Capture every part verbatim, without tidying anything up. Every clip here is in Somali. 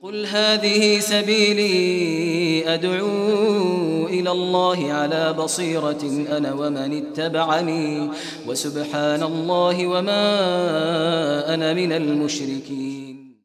قل هذه سبيلي أدعو إلى الله على بصيرة أنا ومن اتبعني وسبحان الله وما أنا من المشركين.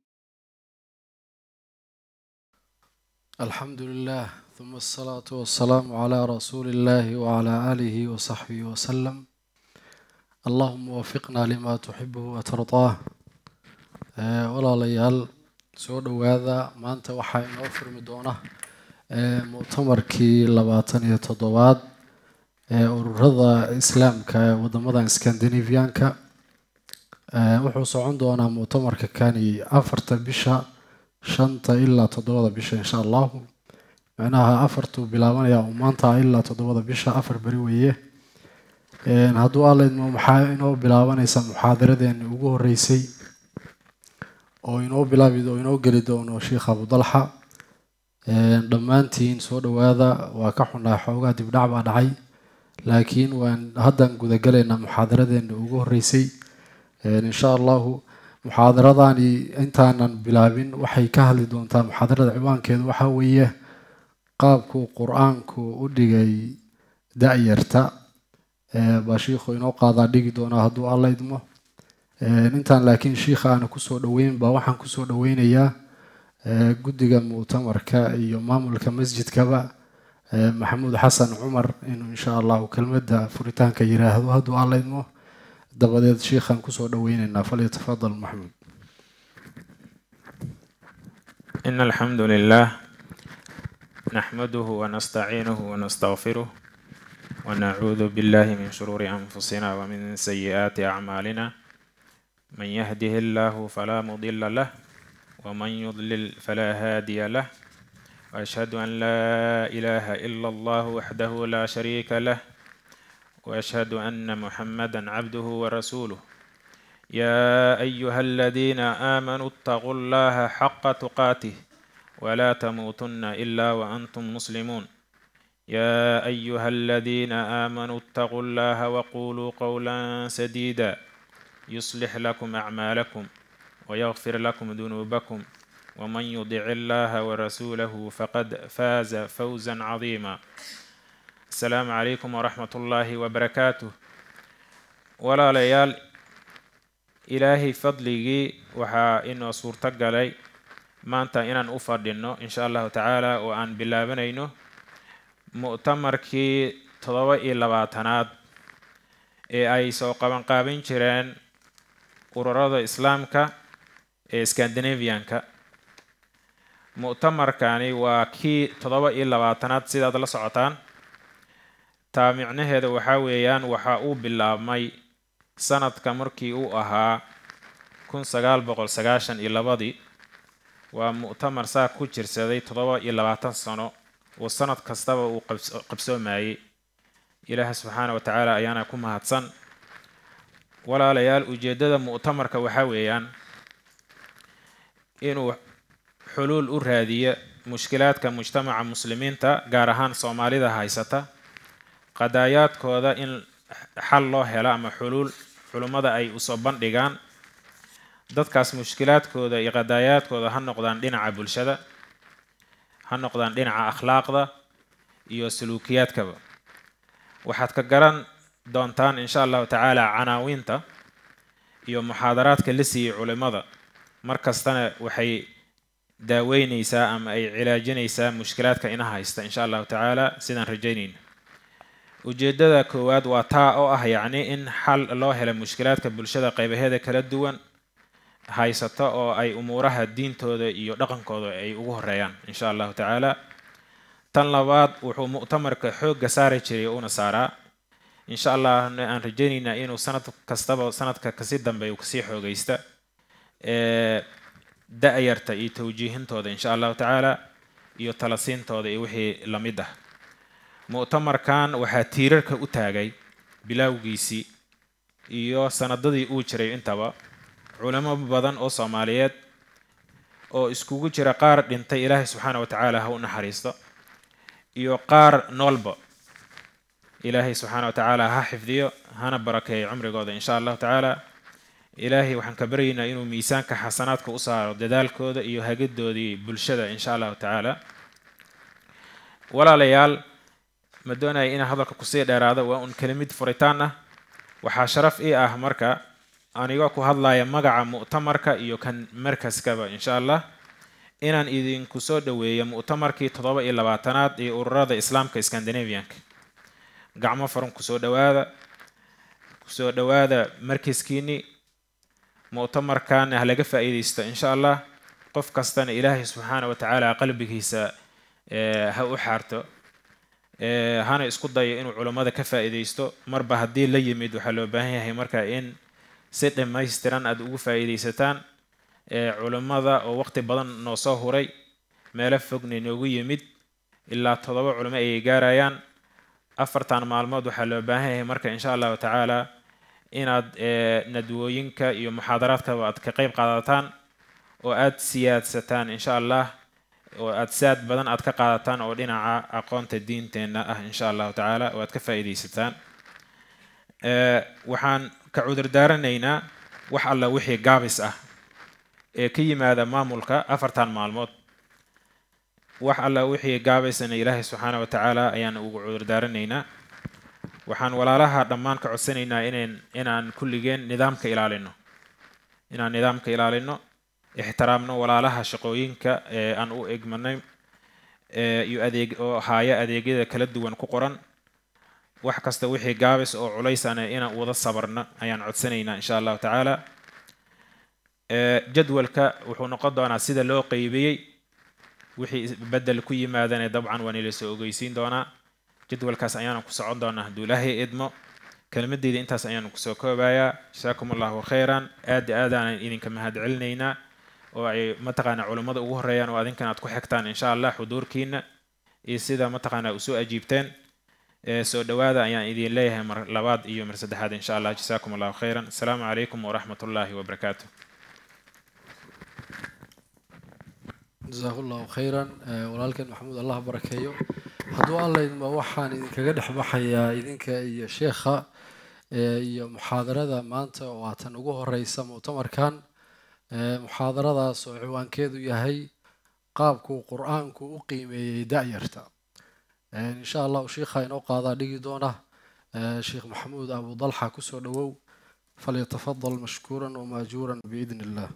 الحمد لله ثم الصلاة والسلام على رسول الله وعلى آله وصحبه وسلم. اللهم وفقنا لما تحبه وترضاه. ولا ليال soo dhawaada maanta waxaa inoo furmi doona mu'tamarkii labaatan iyo toddobaad ee ururada islaamka ee wadamada Scandinavian-ka. wuxuu socon doonaa mu'tamarka kani afarta bisha shanta ilaa toddobada bisha insha Allah. macnaha afartu bilaabanaya maanta ilaa toddobada bisha afar bari weeye. ee hadduu aleedmo maxaa inoo bilaabanaysa muxaadaradeena ugu horeysay oo inoo bilaabi doono inoo gali doono Sheekh Abu Dalha. ee dhamaantiin soo dhawaada waa ka xunaa xoogaa dib dhac baa dhacay laakiin waan haddan guda galeena muxaadaradeena ugu horeysay. ee insha Allah muxaadaradani intaanan bilaabin waxay ka hadli doontaa muxaadarada ciwaankeedu waxa weeye qaabku quraanku u dhigay da'yarta. ee ba sheekhu inoo qaada dhigi doona hadduu Allah idmo. intaan laakiin sheekha aan ku soo dhaweyn baa waxaan ku soo dhaweynayaa guddiga mu'tamarka iyo maamulka masjidkaba Maxamuud Xasan Cumar inuu insha Allah kelmadda furitaanka yiraahdo hadduu Allah idmo. dabadeed sheekhan ku soo dhaweynaynaa falyatafadal Maxamuud. إن الحمد لله نحمده ونستعينه ونستغفره ونعوذ بالله من شرور أنفسنا ومن سيئات أعمالنا. من يهده الله فلا مضل له ومن يضلل فلا هادي له وأشهد أن لا إله إلا الله وحده لا شريك له وأشهد أن محمدا عبده ورسوله. يا أيها الذين آمنوا اتقوا الله حق تقاته ولا تموتن إلا وأنتم مسلمون. يا أيها الذين آمنوا اتقوا الله وقولوا قولا سديدا يصلح لكم أعمالكم ويغفر لكم ذنوبكم ومن يطع الله ورسوله فقد فاز فوزا عظيما. السلام عليكم ورحمة الله وبركاته. ولا ليال إلهي فضلي وحا إنه صورتك علي ما أنت إنان أفردنه إن شاء الله تعالى وأن بالله بنينه مؤتمر كي تضوئي لباتنات أي سوق من قابين شرين ururada islaamka ee Scandinavian-ka. mu'tamarkani waa kii toddoba iyo labaatanaad sidaad la socotaan. taa micnaheedu waxa weeyaan waxa uu bilaabmay sanadka markii uu ahaa kun sagaal boqol sagaashan iyo laba. waa mu'tamar saa ku jirsaday toddoba iyo labaatan sano oo sanad kastaba uu qabsoomayay. ilaahay subxaanahu wa ta'aala ayaana ku mahadsan. walaalayaal ujeedada mu'tamarka waxa weeyaan inuu xuluul u raadiyo mushkilaadka mujtamaca muslimiinta gaar ahaan Soomaalida haysata. qadaayaadkooda in xal loo helo ama xuluul culumada ay u soo bandhigaan. dadkaas mushkilaadkooda iyo qadaayaadkooda ha noqdaan dhinaca bulshada, ha noqdaan dhinaca akhlaaqda iyo suluukiyaadkaba. waxaad ka garan doontaan insha Allah ta'ala canaawinta iyo muxaadaraadka la siiyay culimada markastana waxay daaweynaysaa ama ay cilaajinaysaa mushkilaadka ina haysta insha Allah ta'ala sidaan rajaynayno. ujeedada koowaad waa taa oo ah yacni in xal loo helo mushkilaadka bulshada qaybaheeda kala duwan haysato oo ay umuuraha diintooda iyo dhaqankooda ay ugu horeeyaan insha Allah ta'ala. tan labaad wuxuu mu'tamarka xoogga saari jiray una saaraa إن شاء الله أن رجينا إنه سنة كستبا سنة كسيد دم بيوكسي حوجيستا دائرة يتوجيهن تودا إن شاء الله تعالى يتلاسين تودا يوحي لمده. مؤتمر كان وحاتيرر كأتاجي بلا وجيسي يو سنة ضدي أوجري إنتبا علماء بدن أو صوماليات أو إسكوجو جرقار لنت إله سبحانه وتعالى هو نحريستا يو قار نولبا إلهي سبحانه وتعالى ها حفظيه هانا بركة عمري قوضة إن شاء الله تعالى ilaahay waxaan ka baryaynaa inuu miisaanka xasanaadka u saaro dadaalkooda iyo hagadoodii bulshada insha allahu tacaala. walaalayaal ma doonaya inaan hadalka kusii dheeraado, waa un kelimid furitaan ah. waxaa sharaf ii ah marka anigoo ku hadlaya magaca mu'tamarka iyo kan markaskaba insha allah inaan idinku soo dhaweeyo mu'tamarkii toddoba iyo labaatanaad ee ururada islaamka Scandinavianka. gacmo furan kusoo dhawaada kusoo dhawaada markaskiini. mu'tamarkan ah laga faa'iideysto insha allah. qof kastana ilaahay subxaanahu wa tacaala qalbigiisa ha u xaarto, hana isku dayo inuu culimada ka faa'iideysto. marba haddii la yimid waxaa loo baahan yahay marka in si dhammaystiran aad ugu faa'iideysataan. culimada oo waqti badan noo soo huray, meelo fogna noogu yimid, ilaa toddoba culimo ayay gaarayaan. afartan maalmood waxaa loo baahan yahay marka insha allahu tacaala inaad nadwooyinka iyo muxaadaraadkaba aad ka qayb qaadataan oo aad siyaadsataan insha allah, oo aad saad badan aad ka qaadataan oo dhinaca aqoonta diinteenna ah insha allahu tacaala, oo aad ka faa'iideysataan. waxaan ka cudur daaranaynaa wax alla wixii gaabis ah ee ka yimaada maamulka afartan maalmood. wax alla wixii gaabaysana ilaahay subxaanahu wa tacaala ayaan ugu cudur daaranaynaa. waxaan walaalaha dhammaan ka codsanaynaa inaan inaan kulligeen nidaamka ilaalino inaan nidaamka ilaalino ixtiraamno walaalaha shaqooyinka ee aan u egmanay iyo adeeg oo haya adeegyada kala duwan ku qoran. wax kasta wixii gaabis oo culaysana inaan wada sabarno ayaan codsanaynaa insha allahu tacaala. jadwalka wuxuu noqon doonaa sida loo qaybiyey. wixii bedel ku yimaadana dabcan waan ila soo ogeysiin doonaa. jadwalkaas ayaanu ku socon doonaa hadduu ilaahay idmo. kelmadeyda intaas ayaanu kusoo koobayaa. jasaakum allahu khayran. aad aadaan idinka mahad celinaynaa oo ay mataqaana culimada ugu horeeyaan oo adinkan aad ku xigtaan insha allah xuduurkiina iyo sida mataqaana u soo ajiibteen. soo dhawaada ayaan idin leeyahay mar labaad iyo mar saddexaad insha allah. jasaakum allahu khayran. assalaamu calaykum waraxmatullaahi wabarakaatuh. جزاه الله خيرا. walaalkan maxamuud allah barakeeyo. hadduu alla idmo waxaan idinkaga dhex baxayaa idinka iyo sheekha iyo muxaadarada maanta oo aatan ugu horeysa mu'tamarkan. muxaadaradaas oo ciwaankeedu yahay qaabku qur-aanku u qiimeeyey da'yarta. insha allah sheekha inoo qaadaa dhigi doona sheekh maxamuud abu dalxa kusoo dhawow. falyatafadal mashkuuran wamaajuuran biidni illah.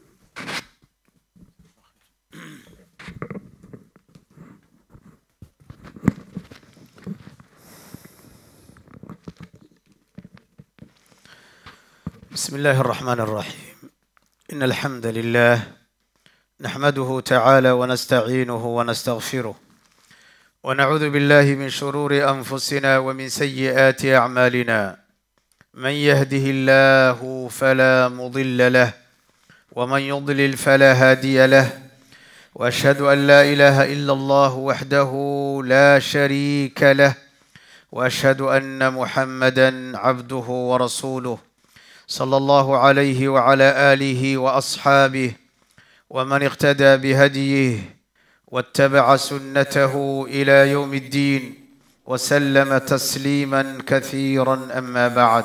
بسم الله الرحمن الرحيم. إن الحمد لله نحمده تعالى ونستعينه ونستغفره ونعوذ بالله من شرور أنفسنا ومن سيئات أعمالنا. من يهده الله فلا مضل له ومن يضلل فلا هادي له. وأشهد أن لا إله إلا الله وحده لا شريك له. وأشهد أن محمدا عبده ورسوله صلى الله عليه وعلى آله وأصحابه ومن اقتدى بهديه واتبع سنته إلى يوم الدين وسلم تسليما كثيرا. أما بعد.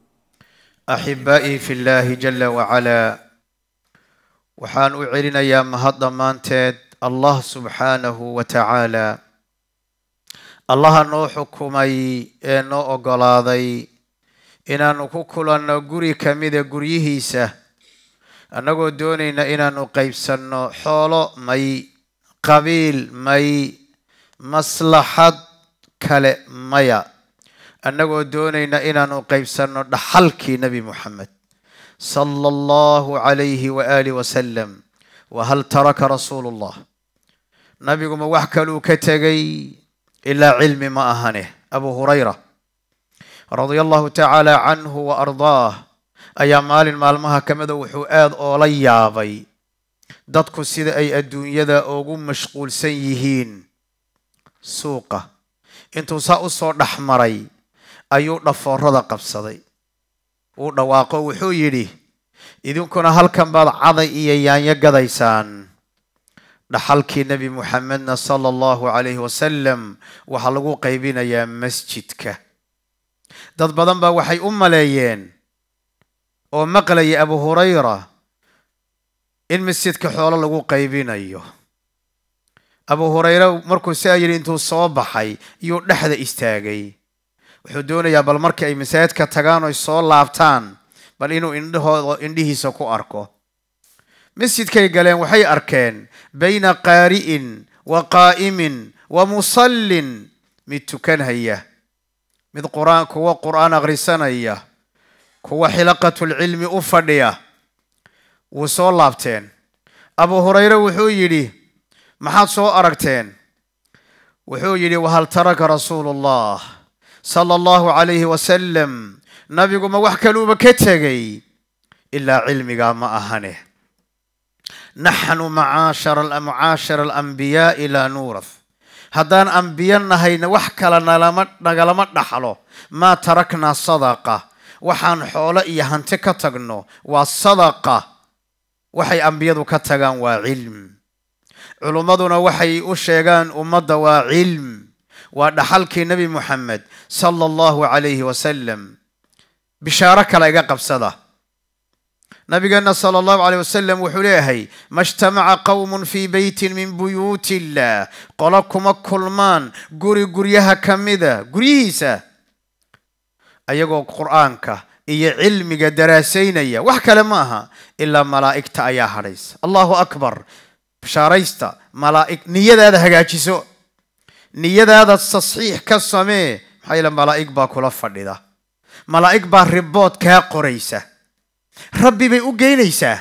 أحبائي في الله جل وعلا. waxaan u celinayaa mahad dhammaanteed allah subxaanahu wa tacaala. allaha noo xukumay ee noo oggolaaday inaanu ku kulanno guri ka mida guryihiisa annagoo doonayna inaanu qaybsanno xoolo may, qabiil may, maslaxad kale maya. annagoo doonayna inaanu qaybsanno dhaxalkii nebi muxamed صلى الله عليه وآله وسلم. وهل ترك رسول الله نبي ما وحكلوا كتغي إلا علم ما أهنه. أبو هريرة رضي الله تعالى عنه وأرضاه أيام مال مالمها كمد وحؤاد أوليابي dadku sida ay adduunyada ugu mashquulsan yihiin suuqa. intuu saa u soo dhaxmaray ayuu dhafoorada qabsaday. uu dhawaaqo wuxuu yidhi idinkuna halkan baad caday iyo yaanyo gadaysaan. dhaxalkii nebi muxamedna sala allahu calayhi wasalam waxaa lagu qaybinayaa masjidka. dad badan baa waxay u maleeyeen oo maqlaya Abu Hurayra in masjidka xoolo lagu qaybinayo. Abu Hurayra markuu saayir intuu soo baxay iyo dhaxda istaagay wuxuu doonayaa bal markii ay masaajidka tagaan oo soo laabtaan bal inuu indhahooda indhihiisa ku arko. masjidkay galeen waxay arkeen bayna qaari'in wa qaa'imin wa musallin mid tukanaya mid quraan kuwa quraan akhrisanaya kuwa xilaqatul cilmi u fadhiya. wuu soo laabteen. Abu Hurayra wuxuu yidhi maxaad soo aragteen? wuxuu yidhi wahal taraka rasuulullah sallallahu alayhi wasallam nabigu ma wax kaluuba ka tegay ilaa cilmiga ma ahane. naxnu macaashara al-mucaashara al-anbiyaa ila nuurath. haddaan anbiya nahayna wax kala nagalama dhaxlo. maa taraknaa sadaqa. waxaan xoolo iyo hanti ka tagno waa sadaqa. waxay ambiyadu ka tagaan waa cilm. culummaduna waxay u sheegaan ummadda waa cilm. waa dhaxalkii nabi Muhammad sallallahu alayhi wasallam. bishaaro kale iga qabsada. nabigeena sallallahu alayhi wasallam wuxuu leeyahay majtamaca qawmun fi baytin min buyuti illah. qola kuma kulmaan guri guryaha kamida guryihiisa ayagoo qur'aanka iyo cilmiga daraasaynaya. wax kale ma aha ilaa malaa'igta ayaa hadhaysa. allahu akbar. bishaaraysta malaa'ig niyadaada hagaajiso. niyadaada tasxiix ka samee. maxaa yeele malaa'ig baa kula fadhida. malaa'ig baa ribood kaa qoraysa. rabbi bay u geynaysaa.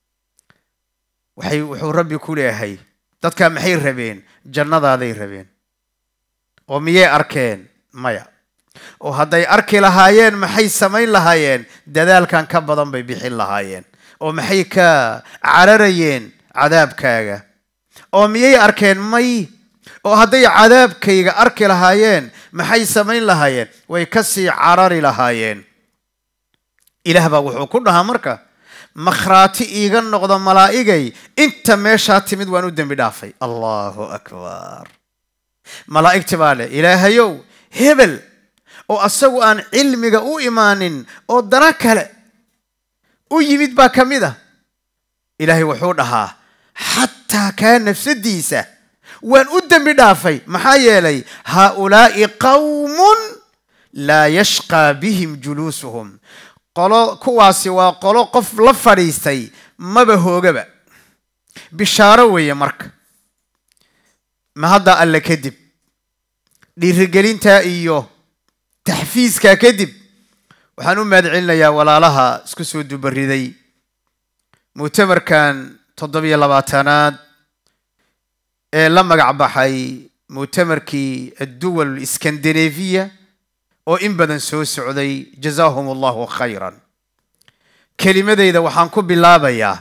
waxay wuxuu rabbi ku leeyahay dadka maxay rabeen? jannadaaday rabeen. oo miyay arkeen? maya. oo hadday arki lahaayeen maxay samayn lahaayeen? dadaalkan ka badan bay bixin lahaayeen. oo maxay ka cararayeen? cadaabkaaga. oo miyay arkeen? may. oo hadday cadaabkayga arki lahaayeen maxay samayn lahaayeen? way ka sii carari lahaayeen. ilaah baa wuxuu ku dhahaa marka makhraati iiga noqdo malaa'igay inta meeshaa timid waan u dembi dhaafay. allahu akbar. malaa'igti baa leh ilaahayow hebel oo asagu aan cilmiga u imaanin oo dana kale u yimid baa ka mid ah. ilaahay wuxuu dhahaa xataa kaa nafsadiisa waan u dembi dhaafay. maxaa yeelay haaulaa'i qawmun laa yashqaa bihim juluusuhum. qolo kuwaasi waa qolo qof la fadhiistay maba hoogaba. bishaaro weeye marka. ma hadda alle kadib dhiirigelinta iyo taxfiiska kadib waxaan u mahadcelinayaa walaalaha isku soo dubariday mu'tamarkan toddobiyo labaatanaad ee la magac baxay mu'tamarkii adduwal iskandinafiya oo in badan soo socday. jazaahum allahu khayran. kelimadeyda waxaan ku bilaabayaa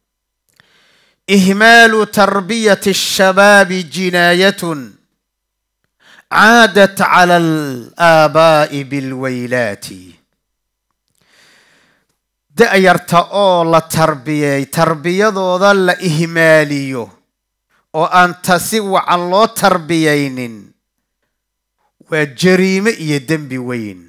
ihmaalu tarbiyati الshabaabi jinaayatun caadat cala alaabaa'i bilwaylaati. da'yarta oo la tarbiyey tarbiyadooda la ihmaaliyo oo aan tasi wacan loo tarbiyaynin waa jariime iyo dembi weyn.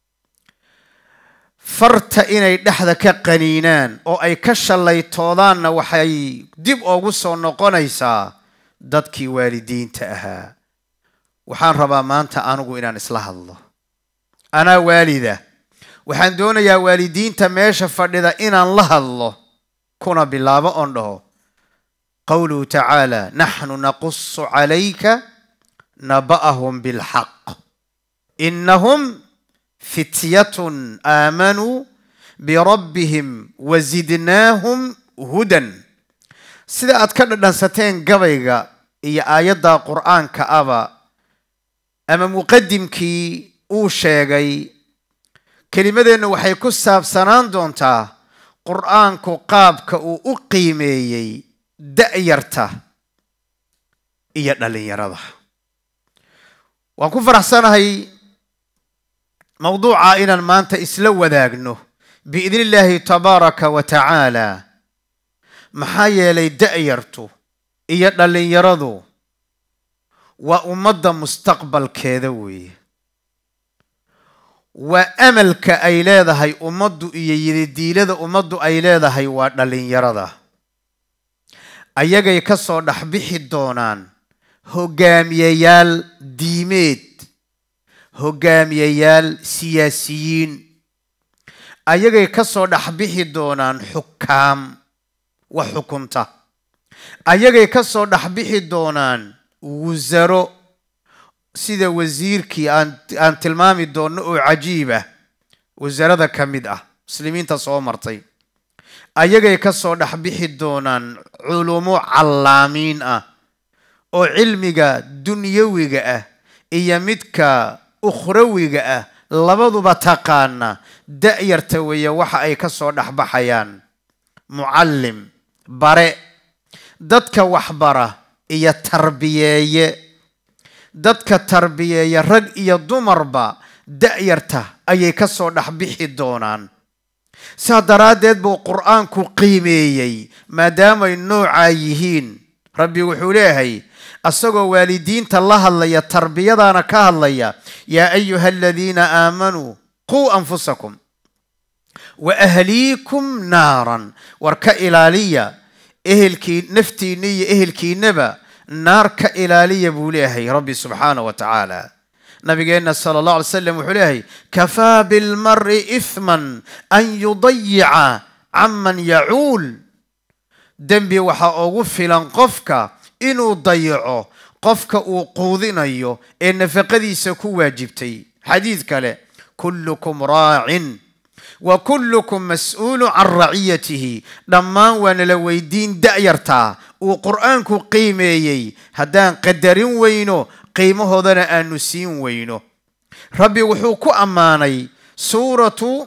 farta inay dhexda ka qaniinaan oo ay ka shallaytoodaanna waxay dib ugu soo noqonaysaa dadkii waalidiinta ahaa. waxaan rabaa maanta anigu inaan isla hadlo. anaa waalida. waxaan doonayaa waalidiinta meesha fadhida inaan la hadlo kuna bilaabo oon dhaho qawluhu tacaala naxnu naqusu calayka naba'ahum bilxaq innahum fityatun aamanuu birabbihim wazidnaahum hudan. sida aad ka dhadhansateen gabayga iyo aayadda qur'aanka aba ama muqadimkii uu sheegay kelimadeenna waxay ku saabsanaan doontaa qur'aanku qaabka uu u qiimeeyey da'yarta iyo dhalinyarada. waan ku faraxsanahay mawduuca inaan maanta isla wadaagno biidni illaahi tabaaraka wa tacaala. maxaa yeelay da'yartu iyo dhalinyaradu waa ummadda mustaqbalkeeda weeye. وأملك أي leedahay ummaddu iyo yididiilada ummaddu ay leedahay waa dhalinyarada ayagay ka soo dhaxbixi doonaan hogaamiyayaal diimeed hogaamiyayaal siyaasiyiin ayagay ka soo dhaxbixi doonaan xukaam wa xukunta ayagay ka soo dhaxbixi doonaan wuzaro sida wasiirkii aan aan tilmaami doono oo cajiib ah wasarada ka mid ah muslimiinta soo martay ayagay ka soo dhaxbixi doonaan culumo callaamiin ah oo cilmiga dunyawiga ah iyo midka ukhrawiga ah labaduba taqaana da'yarta weeye waxa ay ka soo dhaxbaxayaan muallim bare dadka waxbara iyo tarbiyeeye dadka tarbiyeeya rag iyo dumarba da'yarta ayay ka soo dhaxbixi doonaan saa daraadeed buu qur'aanku qiimeeyey maadaamay noocaa yihiin rabbi wuxuu leeyahay asagoo waalidiinta la hadlaya tarbiyadaana ka hadlaya yaa ayuha aladiina aamanuu quu anfusakum wa ahliikum naaran war ka ilaaliya ehelkii naftiinna iyo ehelkiinaba نار كإلالية بوليه ربي سبحانه وتعالى نبينا صلى الله عليه وسلم وحليه كفى بالمرء إثما أن يضيع عمن يعول دنبي وحا أغفلا قفك إنو ضيعه قفك وقوذنا أيو إن فقدي سكو واجبتي حديث كله كلكم راع وكلكم مسؤول عن رعيته لما وانا لويدين دأيرتا وقرآنكو قيميي هدان قدرين وينو قيمه هذا أنسين وينو ربي وحوكو أماني سورة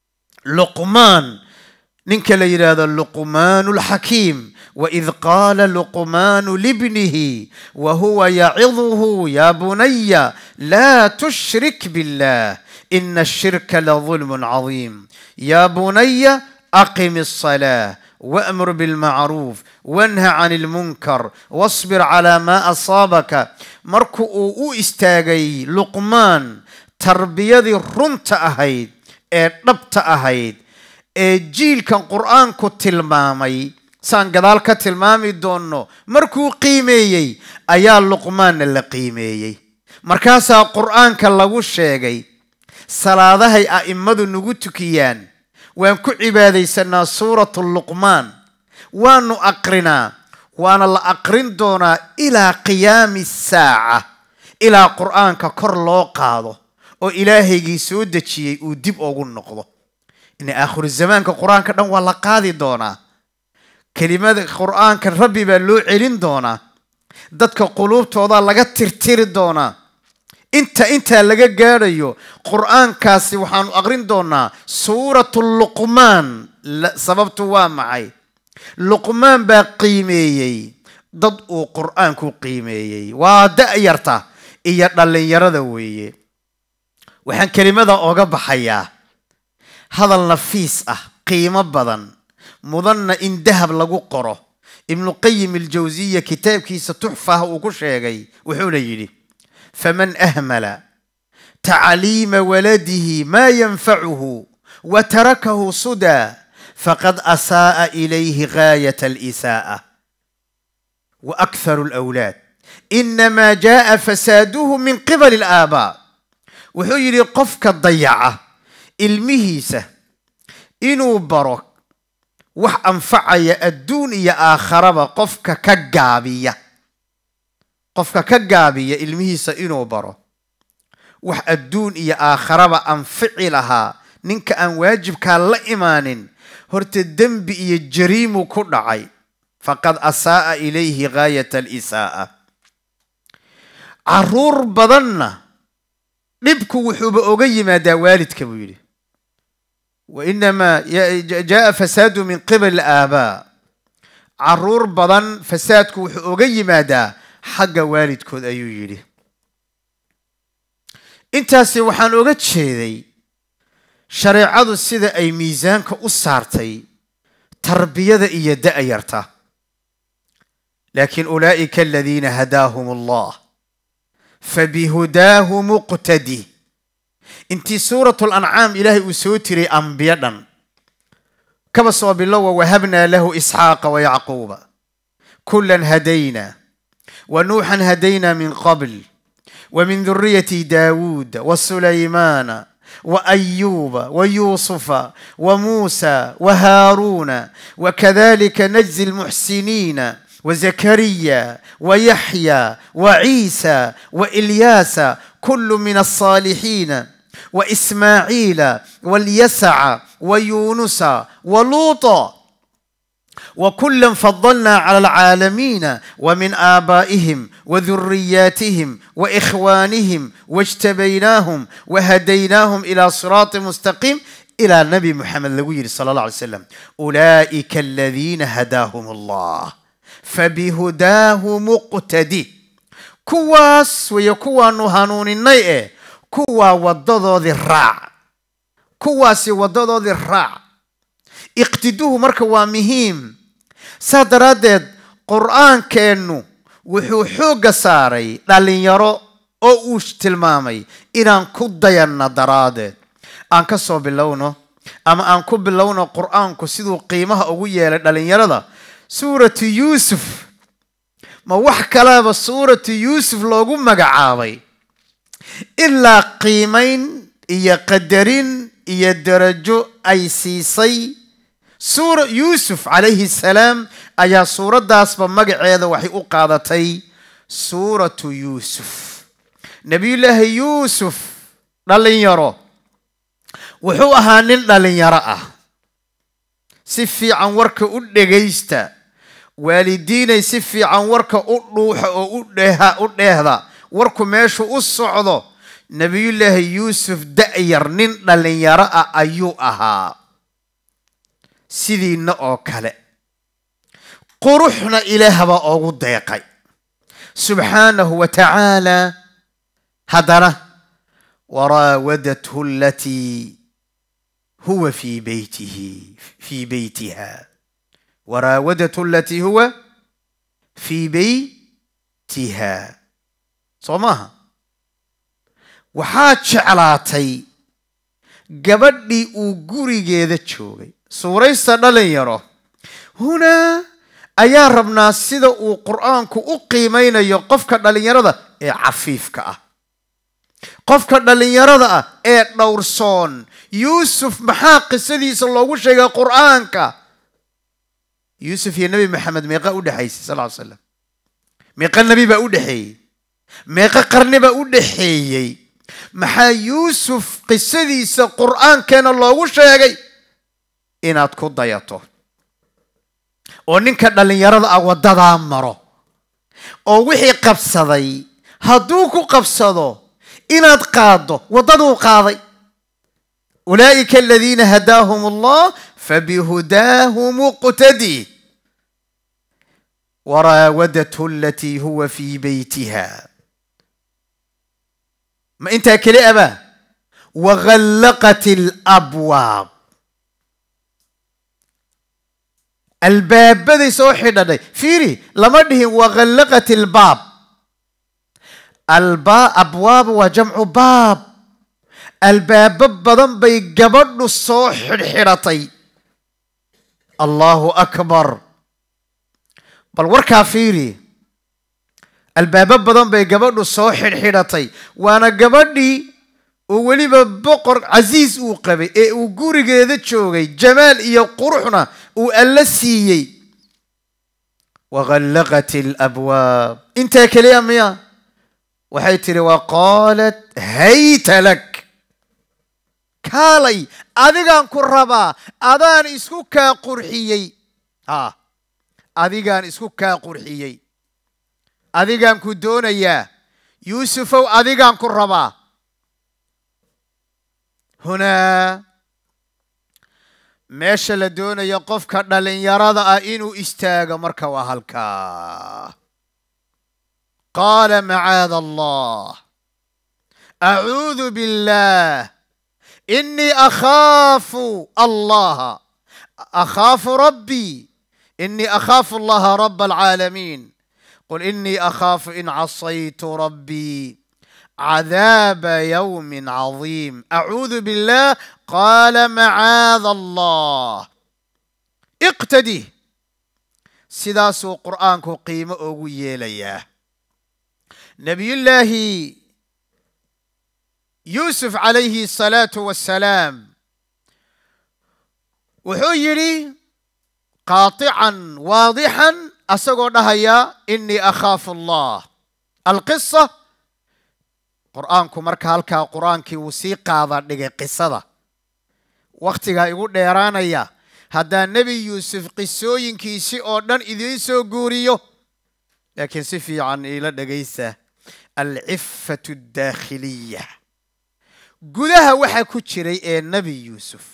لقمان ننك ليل هذا اللقمان الحكيم وإذ قال لقمان لابنه وهو يعظه يا بني لا تشرك بالله إن الشرك لظلم عظيم يا بني أقم الصلاة وأمر بالمعروف وانهى عن المنكر واصبر على ما أصابك مركو أو استاغي لقمان تربية رنت أهيد ربط أهيد جيل كان قرآن كتلمامي سان قدال كتلمامي دونو مركو قيميي أيا لقمان اللي قيميي مركاسا قرآن كاللغو الشيغي salaadahay a'immadu nagu tukiyaan waan ku cibaadaysanaa suuratul luqmaan waanu aqrinaa waana la aqrin doonaa ilaa qiyaami saaca ilaa qur'aanka kor loo qaado oo ilaahaygii soo dejiyey uu dib ugu noqdo in aakhir zamaanka qur'aanka dhan waa la qaadi doonaa kelimada qur'aanka rabbi baa loo celin doonaa dadka quluubtooda laga tirtiri doonaa inta inta laga gaarayo qur'aankaasi waxaanu aqrin doonaa suuratul luqmaan sababtu waa maxay luqmaan baa qiimeeyey dad uu qur'aanku qiimeeyey waa da'yarta iyo dhalinyarada weeye waxaan kelimada ooga baxayaa hadal nafiis ah qiimo badan mudanna in dahab lagu qoro ibn qayyim al-jawziyya kitaabkiisa tuhfa uu ku sheegay wuxuu leeyahay فمن أهمل تعليم ولده ما ينفعه وتركه صدى فقد أساء إليه غاية الإساءة وأكثر الأولاد إنما جاء فساده من قبل الآباء وحيري قفك الضيعة المهيسة إنو برك وح أنفعي الدنيا آخر قفك كجابية قفك كجابية المهيسة إنو برك وح الدنيا آخر أنفعلها ننك أن واجب كان لا إيمان هرت الدنب يجريم كل عي فقد أساء إليه غاية الإساءة عرور بدنا نبكو وحب أغي ما دا والد كبيري وإنما جاء فساد من قبل الآباء عرور بدن فسادك وحب أغي ما دا حق والد كود أيو يري intaasi waxaan oga jeeday shariicadu sida ay miisaanka u saartay tarbiyada iyo da'yarta laakiin ulaa'ika alladhiina hadaahum allah fabihudahu muqtadi intii suuratul ancaam ilaahay uu soo tiray ambiyo dhan kaba soo bilowa wahabnaa lahu isxaaqa wayacquuba kullan hadaynaa ونوحا هدينا من قبل ومن ذرية داود وسليمان وأيوب ويوسف وموسى وهارون وكذلك نجزي المحسنين وزكريا ويحيى وعيسى وإلياس كل من الصالحين وإسماعيل واليسع ويونس ولوطا وكلا فضلنا على العالمين ومن آبائهم وذرياتهم وإخوانهم واجتبيناهم وهديناهم إلى صراط مستقيم إلى النبي محمد الوير صلى الله عليه وسلم أولئك الذين هداهم الله فبهداه مقتدي كواس ويكوا نهانون النيئة كوا ودضو ذي الرع كواس ودضو ذي الرع اقتدوه مركا ومهم سادرادد قرآن كأنه وحو حوق ساري لالين يرو او اوش تلمامي إنان كديان درادد أنك سو باللونه أما أنكو باللونه قرآن كسيدو قيمها أوية لالين يرده سورة يوسف ما وحكلا سورة يوسف لوغو مقعاوي إلا قيمين إيا قدرين إيا درجو أي سيسي سورة يوسف عليه السلام أي سورة داس بمقعيدة وحي أقادتي سورة يوسف نبي الله يوسف للين يرى وحو أهانين للين يرى سفي عن ورك أدغيستا والدين سفي عن ورك أدوح أدها أدها ورك ماشو الصعدة نبي الله يوسف دأير نين للين يرى أيوها سيدينا أو كلا قرحنا إليها بأو ضيقي سبحانه وتعالى هدره وراودته التي هو في بيته في بيتها وراودته التي هو في بيتها صماها وحاد شعلاتي قبدي وقوري جيدة شوغي سوريستا دلين هنا أيا ربنا سيدا وقرآن كو قيمين يقفك دلين يرى إيه عفيفك أه قفك دلين يرى إيه نورسون يوسف محاق سيدي صلى الله عليه وسلم قرآنك يوسف يا نبي محمد ميقا أودحي صلى الله عليه وسلم ميقا النبي بأودحي ميقا قرني بأودحي محا يوسف قصدي سا قرآن كان الله وشيغي inaad ku dayato oo ninka dhalinyarada ah wadada maro oo wixii qabsaday haduu ku qabsado inaad qaado wadadu qaaday ulaa'ika alladhina hadahum Allah fabihudahu muqtadi وراودته التي هو في بيتها ما انت كلي ابا وغلقت الابواب الباب بدي سوحي داي فيري لما دهي وغلقت الباب الباب أبواب وجمع باب الباب بدن بي قبض الصوحي حرطي الله أكبر بل وركا فيري الباب بدن بي قبض الصوحي حرطي وانا قبضي ووليبا بقر عزيز وقبي اي وقوري قيدة شوغي جمال ايا قرحنا وألسيي وغلقت الأبواب انت كلام يا وحيتري وقالت هيت لك كالي أذيقان كربا أذان اسكوكا قرحيي ها أذيقان اسكوكا قرحيي أذيقان كدون يا يوسف أذيقان كربا هنا ماشا لدون يقف كدلين يرادا إنو استاغ مركا وهلكا قال معاذ الله أعوذ بالله إني أخاف الله أخاف ربي إني أخاف الله رب العالمين قل إني أخاف إن عصيت ربي عذاب يوم عظيم أعوذ بالله قال معاذ الله اقتدي سداسو قرآنكو قيمة أوغي لياه نبي الله يوسف عليه الصلاة والسلام وحيري قاطعا واضحا أسقط هيا إني أخاف الله القصة قرآنكم مركا هلكا قرآنكي وسيقى هذا دقي قصة وقتها يقول ديرانا يا هذا النبي يوسف قصوين كيسي أردن إذن سو قوريو لكن سفي عن إلى دقيسة العفة الداخلية قلها وحا كتشري النبي يوسف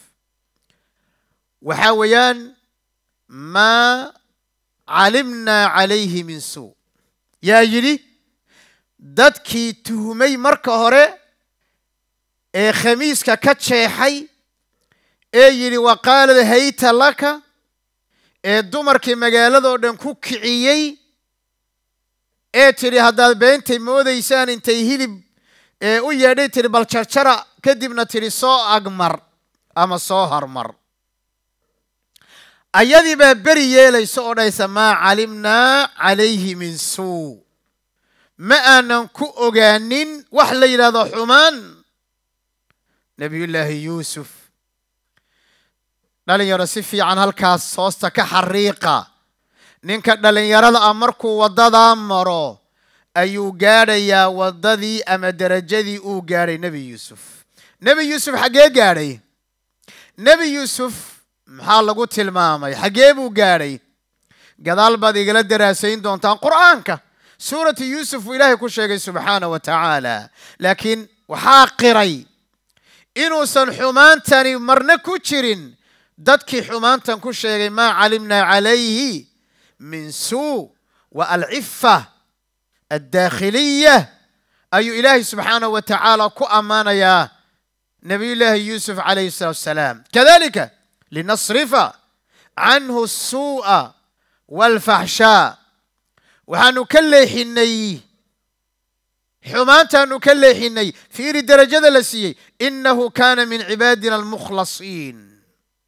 وحاويان ما علمنا عليه من سوء يا جري dadkii tuhumay marka hore ee khamiiska ka jeexay ee yiri waqaalada hayta laka ee dumarkii magaalada oo dhan ku kiciyay ee tiri haddaad beentay moodaysaan intay hilib ee u yeedhay tiri bal jarjara kadibna tiri soo agmar ama soo harmar ayadii baa beri yeelayso oo dhaysa maa calimnaa calayhi min suu ما أنا كو أغانين وحلا يلاذا حمان نبي الله يوسف دالين يرسفي عن هالكاس صوصتا كحريقة نينكا دالين يراذا أمركو ودادا أمرو أيو غاري يا ودادي أما درجدي أو غاري نبي يوسف نبي يوسف حقي غاري نبي يوسف محال قلت المامي حقي بو غاري قدال بادي قلت دراسين دونتان قرآنك سورة يوسف إلهي كل شيء سبحانه وتعالى لكن وحاقري إنو سن حمان تاني مرنا كتشرين دادكي حمان تان كل شيء ما علمنا عليه من سوء والعفة الداخلية أي إلهي سبحانه وتعالى كو أمانا يا نبي الله يوسف عليه الصلاة والسلام كذلك لنصرف عنه السوء والفحشاء وحانو كليحني حمانتانو كليحني في درجة لسي إنه كان من عبادنا المخلصين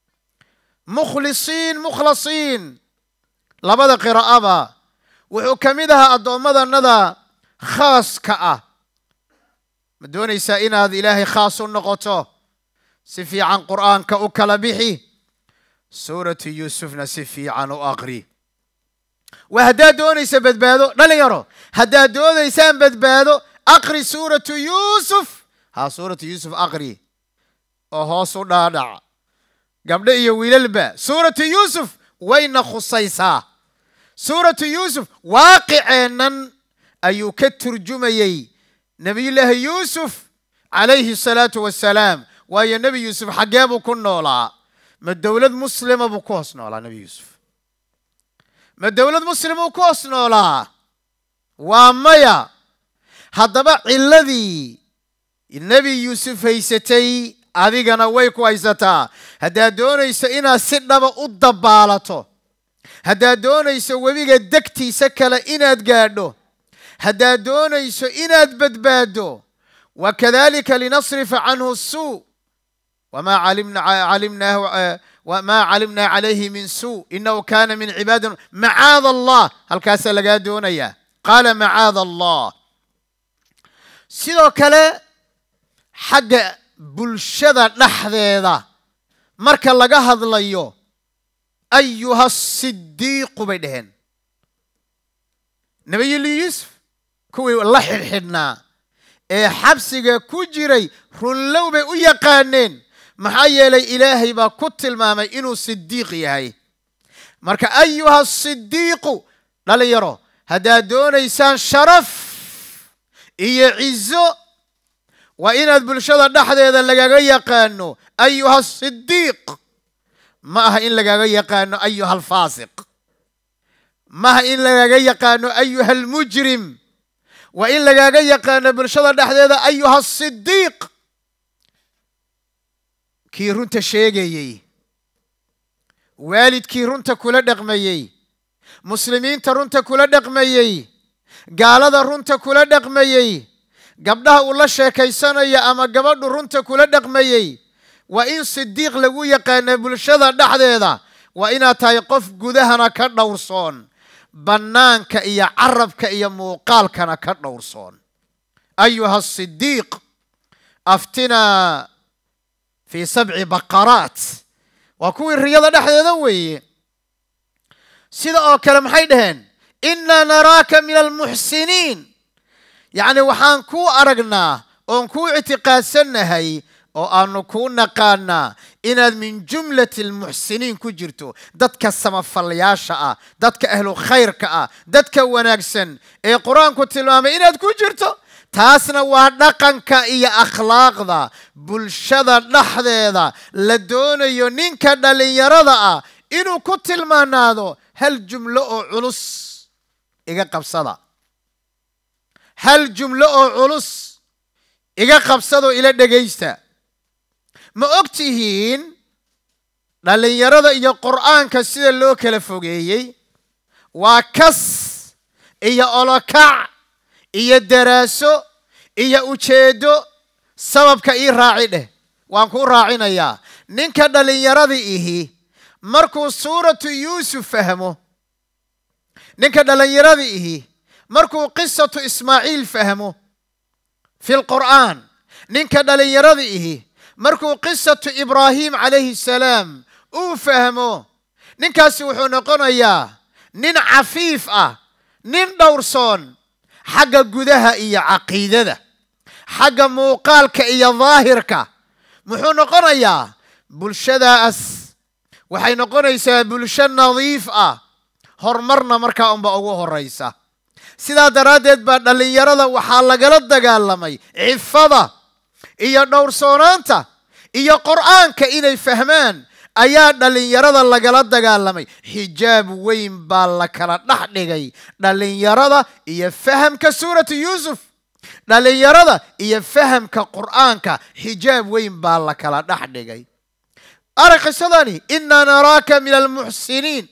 مخلصين مخلصين لبدا قراءة وحكمدها الضومضة النذا خاص كأه مدوني سائنا هذا إلهي خاص النقطة سفي عن قرآن كأكل به سورة يوسف نسفي عن أغري وهدا دونيسا بدبادو لا يرو هدا دونيسا بدبادو أقري سورة يوسف ها سورة يوسف أقري أوه صدادع قبل يويل الباء سورة يوسف وين خصيصا سورة يوسف واقعا أيو كترجمي نبي الله يوسف عليه الصلاة والسلام ويا نبي يوسف حجابه كنولا ما الدولة مسلمة بكوس نولا نبي يوسف ما الدولة مسلمة بكوس نولا ومايا هذا الذي النبي يوسف هيستي أديكنا ويكو هيستا هذا دون يسئنا سنبا الدبالته هذا دون يسوي دكتي سكلا إناد قادو هذا دون يسئنا بدبادو وكذلك لنصرف عنه السوء وما علمنا علمناه وما علمنا عليه من سوء إنه كان من عبادنا معاذ الله هل كاس لقادون إياه قال معاذ الله سيدو كلا حق بلشدة لحظة مركا لقى هذا ليو أيها الصديق بيدهن نبي الله يوسف كوي الله حدنا إيه حبسك كجري رلو بي ويقانين محايا لي إلهي با كتل ماما إنو صديقي هاي مركا أيها الصديق لا لا يرو هدا دون إنسان شرف إيه عزو وإن البلشدة نحن إذا لقاقا يقانو أيها الصديق ما إن لقاقا يقانو أيها الفاسق ما إن لقاقا يقانو أيها المجرم وإن لقاقا يقانو بالشدة نحن إذا أيها الصديق كي رنت شيغي والد كي رنت كل دقمي مسلمين ترنت كل دقمي قال ذا رنت كل دقمي gabdhaha uu la sheekaysanaya ama gabadhu runta kula dhaqmayay waa in sidiiq lagu yaqaana bulshada dhexdeeda waa inaad tahay qof gudahana ka dhowrsoon bannaanka iyo carabka iyo muuqaalkana ka dhowrsoon ayuha sidiiq aftinaa fii sabci baqaraat waa kuwii riyada dhexdeeda weeye sida oo kale maxay dhaheen innaa naraaka min almuxsiniin yacni waxaan kuu aragnaa oon kuu ictiqaadsannahay oo aanu kuu naqaanaa inaad min jumlati almuxsiniin ku jirto dadka samafalayaasha ah dadka ahlu khayrka ah dadka wanaagsan ee qur-aanku tilmaamay inaad ku jirto taasna waa dhaqanka iyo akhlaaqda bulshada dhexdeeda la doonayo ninka dhallinyarada ah inuu ku tilmaanaado hal jumlo oo culus iga qabsada hal jumlo oo culus iga qabsadoo ila dhegaysta ma og tihiin dhallinyarada iyo qur'aanka sida loo kala fogeeyey waa kas iyo olokac iyo daraaso iyo ujeedo sababka ii raaci dheh waan kuu raacinayaa ninka dhallinyaradii ihi markuu suuratu yuusuf fahmo ninka dhallinyaradii ihi markuu qisatu ismaaciil fahmo fi lqur'aan ninka dhallinyaradii ihi markuu qisatu ibraahim calayhi salaam uu fahmo ninkaasi wuxuu noqonayaa nin cafiif ah nin dhowrsoon xagga gudaha iyo caqiidada xagga muuqaalka iyo daahirka muxuu noqonayaa bulshadaas waxay noqonaysaa bulsho nadiif ah horumarna markaa unba ugu horaysa sidaa daraaddeed baa dhallinyarada waxaa lagala dagaalamay cifada iyo dhowrsoonaanta iyo qur'aanka inay fahmaan ayaa dhallinyarada lagala dagaalamay xijaab weyn baa la kala dhex dhigay dhallinyarada iyo fahamka suuratu yuusuf dhallinyarada iyo fahamka qur'aanka xijaab weyn baa la kala dhex dhigay arag qisadani innaa naraaka min almuxsiniin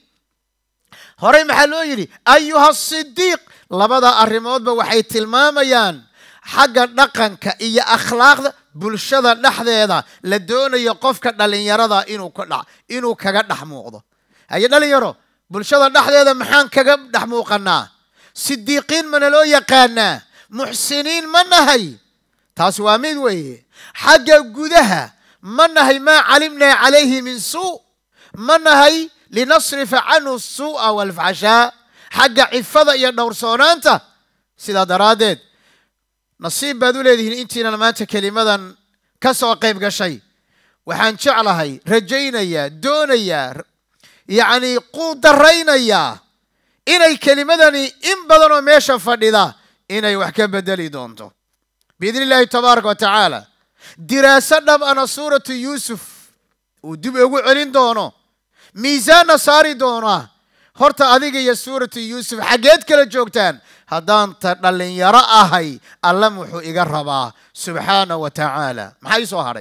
horey maxaa loo yidhi ayuha sidiiq labada arrimoodba waxay tilmaamayaan xagga dhaqanka iyo akhlaaqda bulshada dhexdeeda la doonayo qofka dhallinyarada inuu ka dha inuu kaga dhex muuqdo haye dhalinyaro bulshada dhexdeeda maxaan kaga dhex muuqanaa sidiiqiin mana loo yaqaanaa muxsiniin ma nahay taas waa mid weeye xagga gudaha ma nahay maa calimnaa calayhi min suu ma nahay linasrifa canhu suu'a waalfxashaa xagga cifada iyo dhowrsoonaanta sidaa daraaddeed nasiib baad u leedihiin intiinan maanta kelimadan ka soo qayb gashay waxaan jeclahay rajaynayaa doonayaa yacnii quudaraynayaa inay kelimadani in badan oo meesha fadhida inay wax ka bedeli doonto biidni illaahi tabaaraka wa tacaala diraaso dhab ana suuratu yuusuf uu dib ugu celin doono miisaanna saari doonaa horta adiga iyo suuratu yuusuf xaggeed kala joogtaan haddaanta dhallinyaro ahay alla muxuu iga rabaa subxaana wa tacaala maxaa ii soo hadhay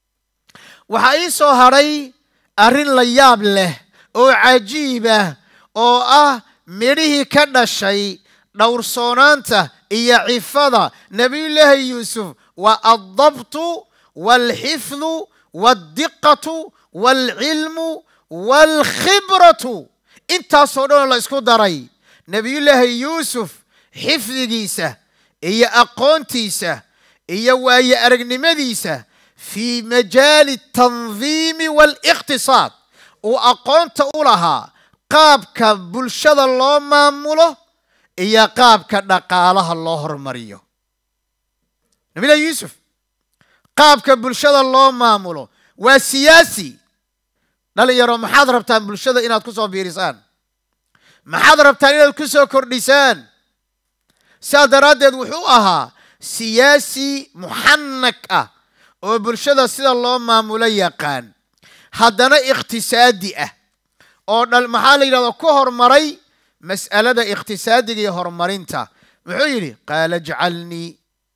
waxaa ii soo hadhay arrin la yaab leh oo cajiib ah oo ah midhihii ka dhashay dhowrsoonaanta iyo cifada nebiyullaahi yuusuf waa addabtu waalxifdu waaldiqatu waalcilmu waalkhibratu intaasoo dhanoo la isku daray nebiyullaahi yuusuf xifdigiisa iyo aqoontiisa iyo waaye aragnimadiisa fii majaali tandiimi waaliqtisaad uu aqoonta u lahaa qaabka bulshada loo maamulo iyo qaabka dhaqaalaha loo hormariyo nebiyullaahi yuusuf qaabka bulshada loo maamulo waa siyaasi dhalinyaro maxaad rabtaan bulshada inaad ku soo biirisaan maxaad rabtaan inaad ku soo kordhisaan sidaa daraaddeed wuxuu ahaa siyaasi muxanak ah oo bulshada sida loo maamulo yaqaan haddana iqhtisaadi ah oo dhal maxaa la yidhahdo ku hormaray mas'alada iqhtisaadiga iyo horumarinta muxuu yidhi qaala ijcalnii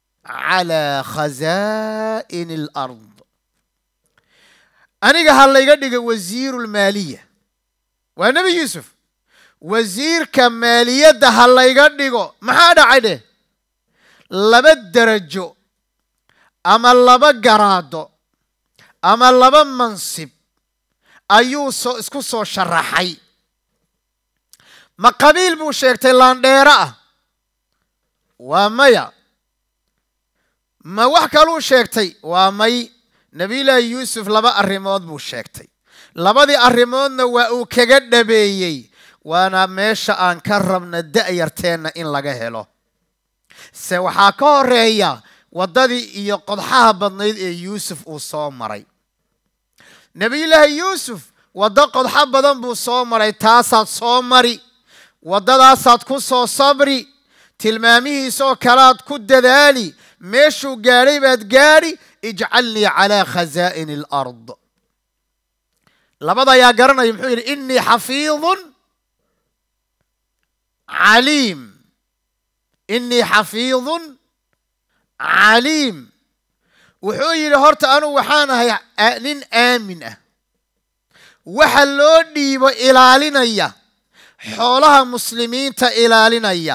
calaa khazaa'ini alard aniga ha layga dhiga wasiiru lmaaliya waa nebi yuusuf wasiirka maaliyadda ha layga dhigo maxaa dhacay dheh laba darajo ama laba garaado ama laba mansib ayuu soo isku soo sharaxay. ma qabiil buu sheegtay laandheero ah? waa maya. ma wax kaluu sheegtay? waa may. nabiyullaahi yuusuf laba arrimood buu sheegtay. labadii arrimoodna waa uu kaga dhabeeyey, waana meesha aan ka rabna da'yarteenna in laga helo. se waxaa ka horeeya waddadii iyo qodxaha badnayd ee yuusuf uu soo maray. nabiyullaahi yuusuf waddo qodxo badan buu soo maray. taasaad soo mari, waddadaasaad ku soo sabri, tilmaamihiisoo kalaad ku dadaali, meeshuu gaadhay baad gaadhi. ijcalnii calaa khazaa'ini alard. labada ayaa garanaya. muxuu yidhi innii xafiidun caliim. innii xafiidun caliim. wuxuu yidhi horta anugu waxaan ahay nin aamin ah, waxa loo dhiibo ilaalinaya, xoolaha muslimiinta ilaalinaya,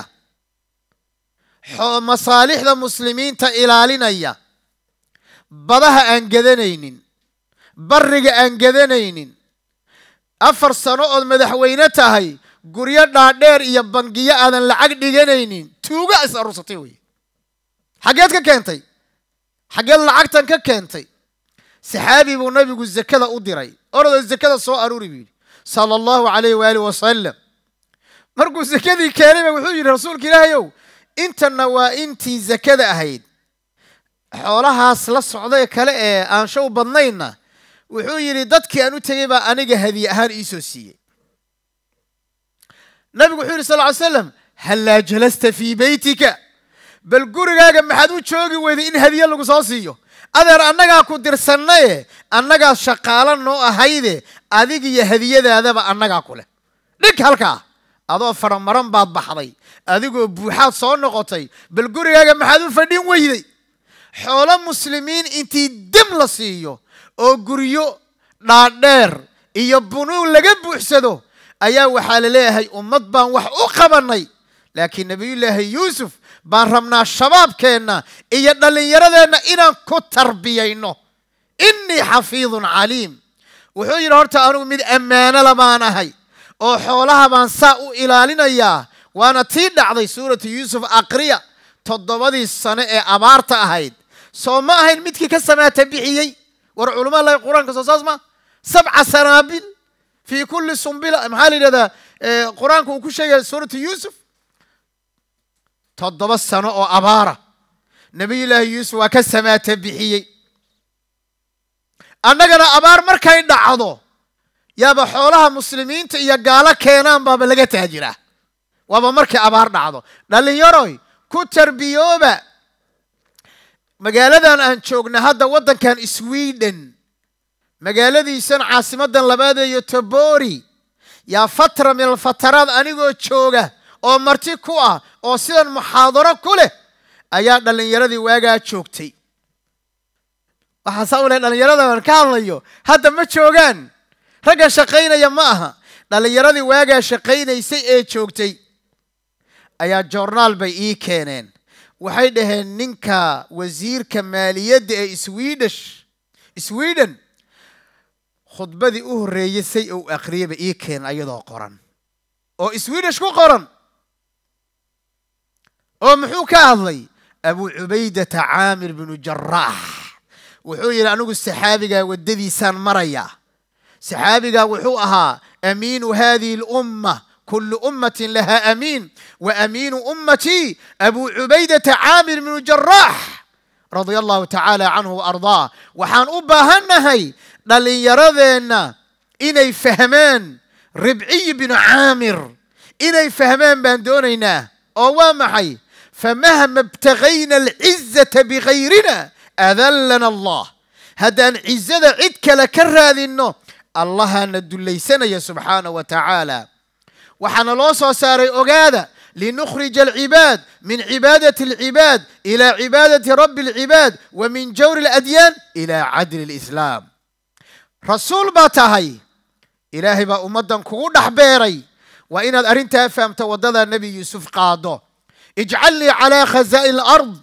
masaalixda muslimiinta ilaalinaya, badaha aan gadanaynin, bariga aan gadanaynin. afar sano ood madaxweyne tahay, guryo dhaadheer iyo bangiyo aadan lacag dhiganaynin, tuuga is aruursatay wey. xaggeed ka keentay? xaggeed lacagtan ka keentay? saxaabi buu nabigu zakada u diray. orada zakada soo aruuri buu yidhi sala allahu calayhi waalihi wasalam. markuu zakadii keenayba wuxuu yidhi rasuulka ilaahayow, intana waa intii zakada ahayd, xoolahaas la socday kale ee aan show badnaynna wuxuu yidhi dadkii aan u tegey baa aniga hadiye ahaan iisoo siiyey. nabigu wuxuu yidhi sal ly slam, hallaa jalasta fii beytika, bal gurigaaga maxaad u joogi weyday in hadiye lagu soo siiyo? adeer annagaa ku dirsannaye, annagaa shaqaalo noo ahayde, adigiyo hadiyadaadaba annagaa ku leh. dhig halkaa, adoo faramaran baad baxday, adigoo buuxaad soo noqotay, bal gurigaaga maxaad u fadhin weyday? xoolo muslimiin intii dib la siiyo oo guryo dhaadheer iyo bunuug laga buuxsado ayaa waxaa la leeyahay ummad baan wax u qabanay. laakiin nabiyullaahi yuusuf baan rabnaa shabaabkeenna iyo dhallinyaradeenna inaan ku tarbiyayno. innii xafiidun caliim. wuxuu yidhi horta anugu mid ammaano la baan ahay oo xoolaha baan saa u ilaalinayaa. waana tii dhacday suuratu yuusuf aqriya, toddobadii sano ee abaarta ahayd. soo ma ahayn midkii ka samaata bixiyey? war culama lahi qur-aanka soo saas ma? sabca sanaabil fii kulli sumbila. maxaa la yidhahdaa qur-aanka uu ku sheegaya suuratu yuusuf? toddoba sano oo abaara nabiyullaahi yuusuf waa ka samaata bixiyey. annagana abaar markay dhacdo yaaba xoolaha muslimiinta iyo gaalo keenaan baaba laga taajiraa. waaba markay abaar dhacdo. dhallinyaroy ku tarbiyooba. magaaladan aan joogna hadda waddankan sweden, magaaladiisan caasimadan labaad ee Göteborg, yaa fatra min alfataraad anigoo jooga oo marti ku ah oo sidan muxaadaro ku leh ayaa dhallinyaradii waagaa joogtay. waxaa saa u leh dhallinyaradan ka hadlayo hadda ma joogaan, ragga shaqaynaya ma aha. dhallinyaradii waagaa shaqaynaysay ee joogtay ayaa joornaal bay ii keeneen. waxay dhaheen ninka wasiirka maaliyadda ee Swedish Sweden khudbadii u horreeyay say uu aqriyay ii keen ayadoo qoran oo Swedish ku qoran. oo muxuu ka hadlay? abu cubaydata caamir binu jaraax. wuxuu yidhi anigu saxaabigaa waddadiisaan maraya. saxaabigaa wuxuu ahaa amiinu haadihi lumma, كل أمة لها أمين، وأمين أمتي أبو عبيدة عامر بن جراح رضي الله تعالى عنه وأرضاه. وحان أباهنهي دلين يرذين إني فهمان ربعي بن عامر، إني فهمان باندونينا أوامحي، فمهما ابتغينا العزة بغيرنا أذلنا الله. هذا عزة عدك لكرر إنه الله ندليسنا يا سبحانه وتعالى. وحنا لو سو ساري اوغادا لنخرج العباد من عبادة العباد إلى عبادة رب العباد، ومن جور الأديان إلى عدل الإسلام. رسول باتهي إلهي با أمدن كو دحبيري وإن الأرنتا فهمت ودد النبي يوسف قادو اجعلني على خزائن الأرض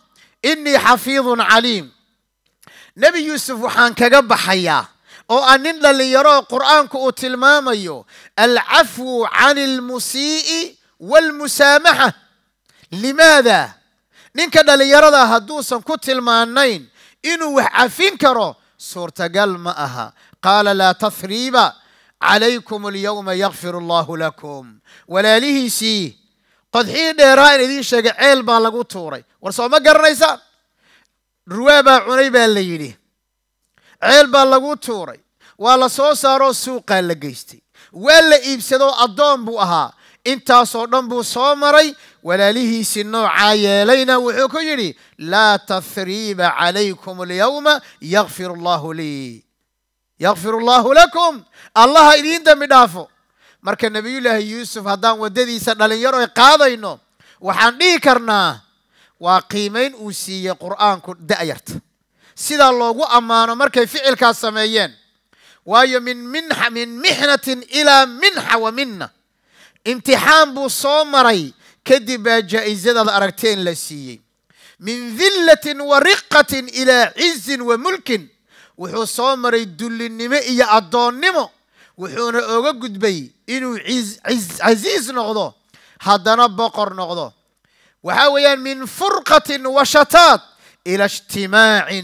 إني حفيظ عليم نبي يوسف وحان كغبحيا أو أنين للي يرى القرآن كأوت الماميو العفو عن المسيء والمسامحة لماذا؟ نينك للي يرى هدوسا كوت المانين إنو عفين كرو سورة قال مأها قال لا تثريب عليكم اليوم يغفر الله لكم ولا له سي قد حين رأي ذي شجع عيل بالغو توري ورسوا ما قرنيسا روابا عنيبا الليلي عيل بالغو توري ولا سو سارو سوقا لقيستي ولا إبسدو الضم بوها انتا صدام بو صومري ولا له سنو عايلين وحكو يري لا تثريب عليكم اليوم يغفر الله لي يغفر الله لكم الله إذين دم دافو marka nabiyullaahi yuusuf haddaan wadadiisa dhalinyaro ay qaadayno waxaan dhihi karnaa waa qiimayn uu siiyey qur'aanku da'yarta sida loogu ammaano markay ficilkaas sameeyeen waayo min minha min mihnatin ilaa minha wa minna imtixaan buu soo maray kadib baa jaa'izadaad aragteen la siiyey min dillatin wa riqatin ilaa cizzin wa mulkin wuxuu soo maray dullinnimo iyo addoonnimo wuxuuna oga gudbay inuu عزيز نقضه هدنا بقر نقضه وحاويا من فرقة وشتات إلى اجتماع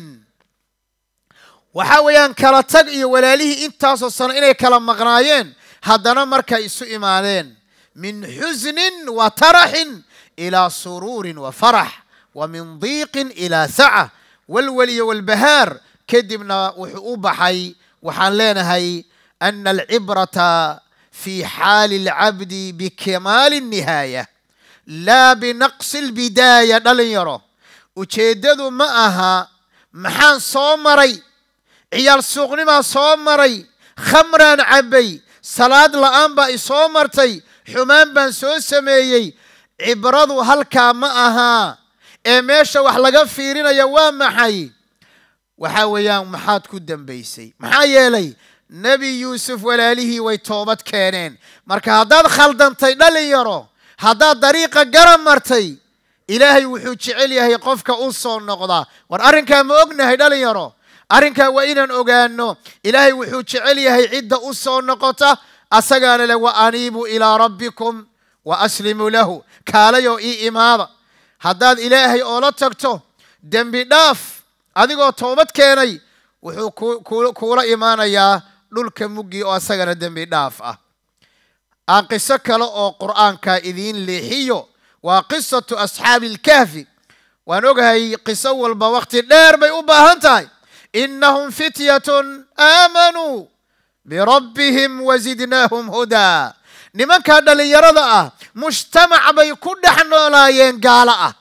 وحاويا كالتقي ولا ليه انت صصنا إليه كلام مغنايين هدنا مركا يسوء مالين من حزن وترح إلى سرور وفرح ومن ضيق إلى سعة والولي والبهار كدبنا وحقوب حي وحالينا هي أن العبرة في حال العبد بكمال النهاية لا بنقص البداية دليرو وشيددو معها محان صومري عيال سوغني ما صومري خمران عبي صلاة لأنبا صومرتي حمان بن سوسميي عبرضو هلكا معها إميشا وحلقا فيرين يوام محاي وحاويان محاد كدن بيسي محايا لي نبي يوسف ولاله ويتوبت كانين مركا هداد خلدان تيدالي يرو هداد طريقة قرم مرتي إلهي وحوش عليا هي قفك أصو النقضة وارنكا مؤقنا هيدالي يرو أرنكا وإنان أغانو إلهي وحوش عليا هي عدة أصو النقطة أساقان له وأنيبوا إلى ربكم وأسلموا له كاليو إي إماذا هداد إلهي أولتكتو دنبي داف أدقو توبت كاني وحو كولا إيمانا يا dhulka mugi oo asagana dambi dhaaf ah aan qiso kale oo quraanka idin leexiyo waa qisatu ashaabil kahfi waan ogahay qiso walba waqti dheer bay u baahan tahay innahum fityatun aamanu bi rabbihim wazidnahum huda nimanka dhalinyarada ah mujtamac bay ku dhaxnoolaayeen gaala ah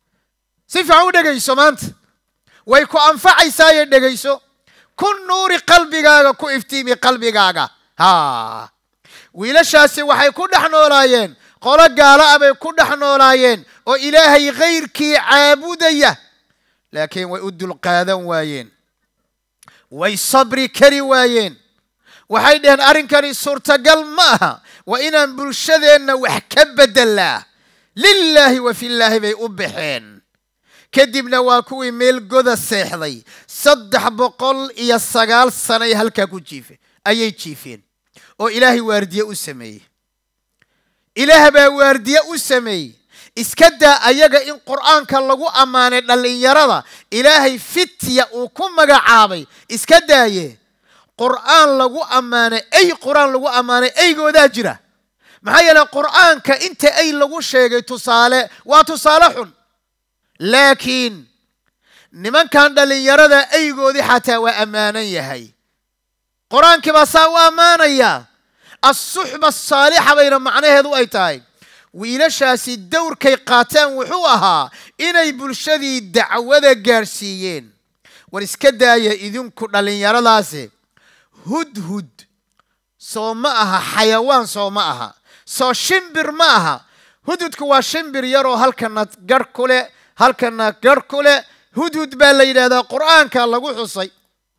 si fiican u dhageyso maanta way ku anfacaysaa dhageyso كن نور قلبي جاga ku iftiimi qalbigaaga ha wiilashaasi waxay ku dhaxnoolaayeen qolo gaala abay ku dhaxnoolaayeen oo ilaahay qeyrkii caabudaya laakiin way u dul qaadan waayeen way sabri kari waayeen waxay dhaheen arrinkani suurtagal ma aha wa inaan bulshadeenna wax ka bedelaa lillaahi wa fillaahi bay u baxeen kadibna waa kuwii meel goda seexday saddex boqol iyo sagaal sanay halkaa ku jiifeen ayay jiifeen oo ilaahay waardiye u sameeyey ilaah baa waardiye u sameeyey iska daa ayaga in qur'aanka lagu ammaanay dhalinyarada ilaahay fitya uu ku magacaabay iska daaye qur'aan lagu ammaanay ay qur'aan lagu ammaanay aygoodaa jira maxaa yeelay qur'aanka inta ay lagu sheegay tusaale waa tusaale xun لكن نمن كان دليرada aygoodi xataa waa amaanan yahay quraanka basa waa amaanaya as-suhba as-saaliha bayna macnaheedu ay tahay wiilashaasi dowrkay qaataan wuxuu ahaa inay bulshadii dacwada gaarsiiyeen war iska daaya idinku dhalinyaradaasi hudhud soo ma aha xayawaan soo ma aha soo shimbir ma aha hudhudku waa shimbir yaroo halkana gar kule halkana gar kule hudhud baa la yiraahdaa quraanka lagu xusay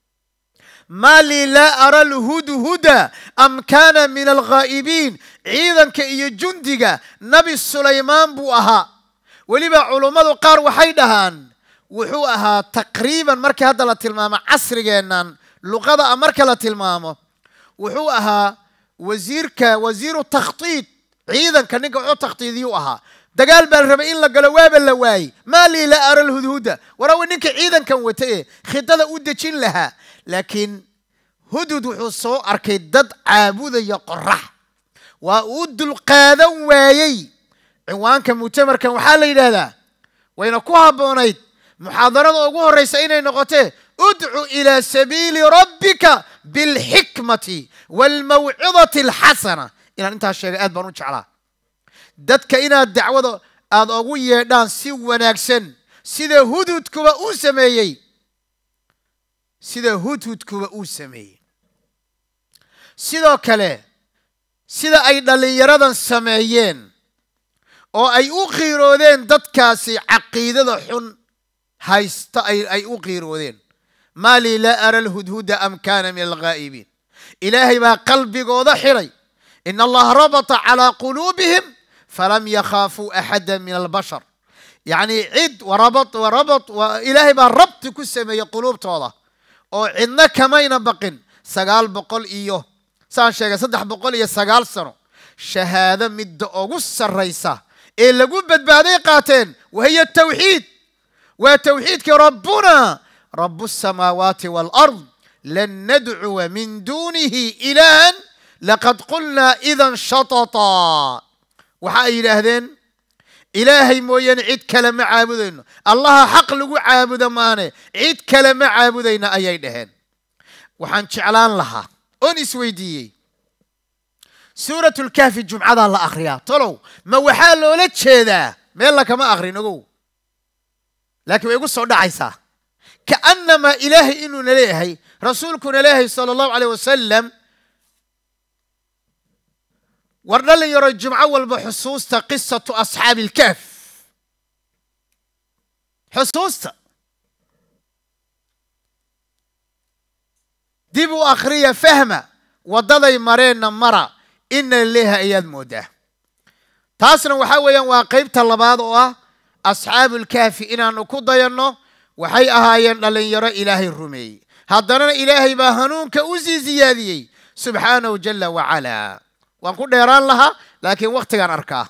mali la ara al-hudhuda am kana min al-ghaibin ciidanka iyo jundiga nabi sulaymaan buu ahaa waliba culimadu qaar waxay dhahaan wuxuu ahaa taqriiban markii hadda la tilmaamo casrigeennan luqada marka la tilmaamo wuxuu ahaa wasiirka wasiiru takhtiid ciidanka ninka wuxuu takhtiidiyuu ahaa dagaal baa rabay in la galo waaba la waayey maa lii la ara alhudhuda warawi ninka ciidankan wata ee khidada u dejin lahaa laakiin hudhud wuxuu soo arkay dad caabudaya qorax waa uu dulqaadan waayey ciwaanka mu'tamarkan waxaa la yidhaahdaa wayna ku habboonayd muxaadarada ugu horreysa inay noqotee udcu ilaa sabiili rabbika bilxikmati waalmawcidati alxasana inaan intaas sheegay aad baan u jeclaa dadka inaad dacwada aada ugu yeedhaan si wanaagsan sida hudhudkuba uu sameeyey sida hudhudkuba uu sameeyey sidoo kale sida ay dhallinyaradan sameeyeen oo ay u qiiroodeen dadkaasi caqiidada xun haysta ay u qiiroodeen maa lii laa ara alhudhuda am kaana min alghaa'ibiin ilaahay baa qalbigooda xiray in allaha rabata calaa quluubihim falam yakhaafuu axada min albashar yacni cid warabat warabat ilaahay baa rabti ku sameeyey quluubtooda oo cidna kamayna baqin sagaal boqol iyo saan sheegay saddex boqol iyo sagaal sano shahaado midda ugu sarraysa ee lagu badbaaday qaateen wahiya tawxiid waa tawxiidkii rabbuna rabu الsamaawaati wاlأrض lan nadcuwa min dunihi ilahan laqad qulnaa idan shatataa waxa ay yidhaahdeen ilaahay mooyaane cid kale ma caabudayno allaha xaq lagu caabudo maane cid kale ma caabudayna ayay dhaheen waxaan jeclaan lahaa oon isweydiiyey suuratu lkahfi jumcadaa la akhriyaa tolow ma waxaa loola jeedaa meel lakama akhrin ogow laakiin way igu soo dhacaysaa kaannamaa ilaahay inuuna leeyahay rasuulkuna leeyahay sala allahu caleyh wasalam war dhalinyaro jumco walba xusuusta qisatu asxaabi ilkahf xusuusta dib u akhriya fahma waddaday mareenna mara ina leeha ayaad moodaa taasna waxaa weeyaan waa qaybta labaad oo ah asxaabu lkahfi inaanu ku dayanno waxay ahaayeen dhalinyaro ilaahay rumeeyey haddanana ilaahay baa hanuunka u sii siyaadiyey subxaanahu jala wacalaa waan ku dheeraan lahaa laakiin wakhtigaan arkaa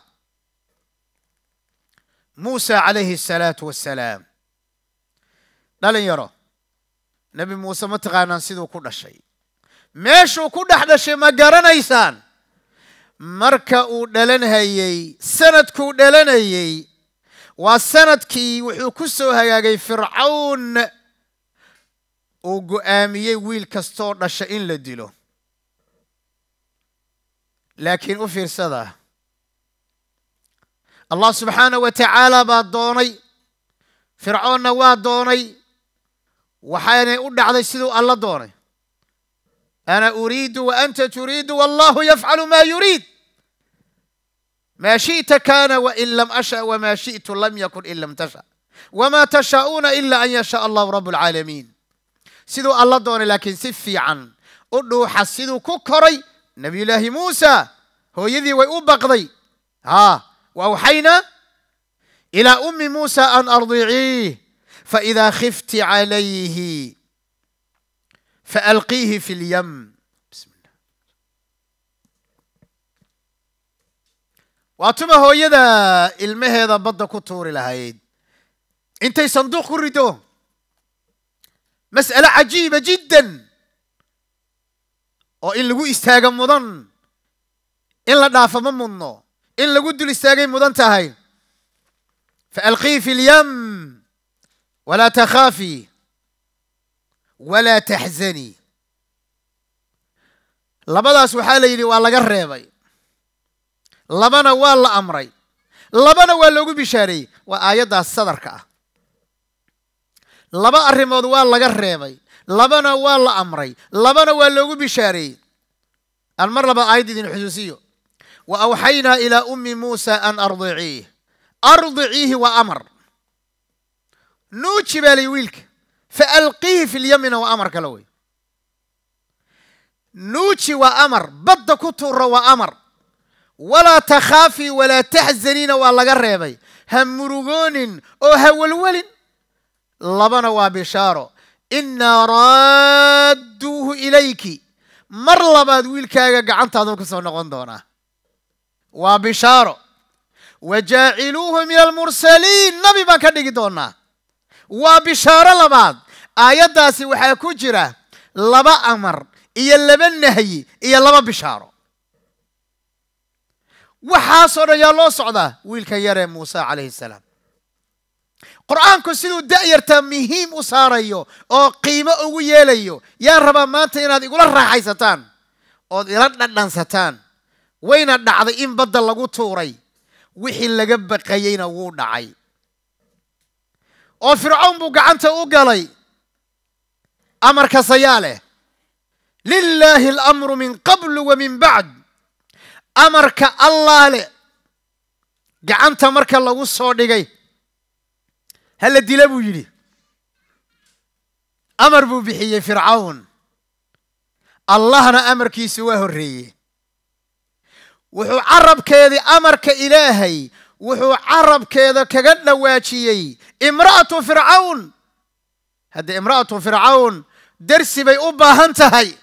muusa calayhi asalaatu wassalaam dhalinyaro nebi muuse ma taqaanaan siduu ku dhashay meeshuu ku dhex dhashay ma garanaysaan marka uu dhalanhayey sanadkuu dhalanayey waa sanadkii wuxuu ku soo hagaagay fircawn uu go'aamiyey wiil kastoo dhasha in la dilo laakiin u fiirsada allah subxaanahu wa tacaala baa doonay fircoonna waa doonay waxaanay u dhacday siduu alla doonay ana uriidu wa anta turiidu wallahu yafcalu ma yuriid ما شئت كان وإن لم أشأ وما شئت لم يكن إن لم تشأ وما تشاءون إلا أن يشاء الله رب العالمين سيدو الله دوني لكن سفي عن أدو حسيدو كوكري نبي الله موسى هو يذي ويؤبقضي ها وأوحينا إلى أم موسى أن أرضعيه فإذا خفت عليه فألقيه في اليم waatuma hooyada ilmaheeda badda ku tuuri lahayd intay sanduuq ku rido mas'ale cajiiba jiddan oo in lagu istaaga mudan in la dhaafo ma mudno in lagu dul istaagay mudan tahay faalqii fi lyam walaa takhaafi walaa taxzanii labadaas waxaa la yidhi waa laga reebay labana waa la amray labana waa loogu bishaareeyey waa aayaddaas sadarka ah laba arrimood waa laga reebay labana waa la amray labana waa loogu bishaareeyey aan mar laba aayad idin xusuusiyo wa awxaynaa ilaa ummi muusa an ardiciih ardiciihi waa amar nuuji baa lay wiilka faalqiihi fi lyamina waa amar kale wey nuuji waa amar badda ku tuura waa amar walaa takhaafi walaa taxzaniina waa laga reebay ha murugoonin oo ha welwelin لبنا وبشارة إنا رادوه إليك مر لباد ويلكاغا قعنت هذا كسو نقون دونا وبشارة وجاعلوه من المرسلين نبي ما كان يجي دونا وبشارة لباد آيات داسي وحا كجرة لبا أمر إيا لبا نهي إيا لبا بشارة وحاصر يا الله صعدا ويلكا يرى موسى عليه السلام قرآن كسيدو دائرتا مهم أساريو أو قيمة أو يليو يا ربا ما تيناد يقول الرحي ستان أو يردنا ستان وين الدعض إن بدل لغو توري وحي لقب قيين ودعي أو فرعون بقعنت أقلي أمر كسياله لله الأمر من قبل ومن بعد أمر كالله له قعنت مرك لغو صودقي هل الدلابو يلي أمر بو بحيه فرعون الله أنا أمر كي سواه الري وحو عرب كذي أمر كإلهي وحو عرب كذا كقد واشيي امرأة فرعون هذا امرأة فرعون درسي بي أبا هنتهي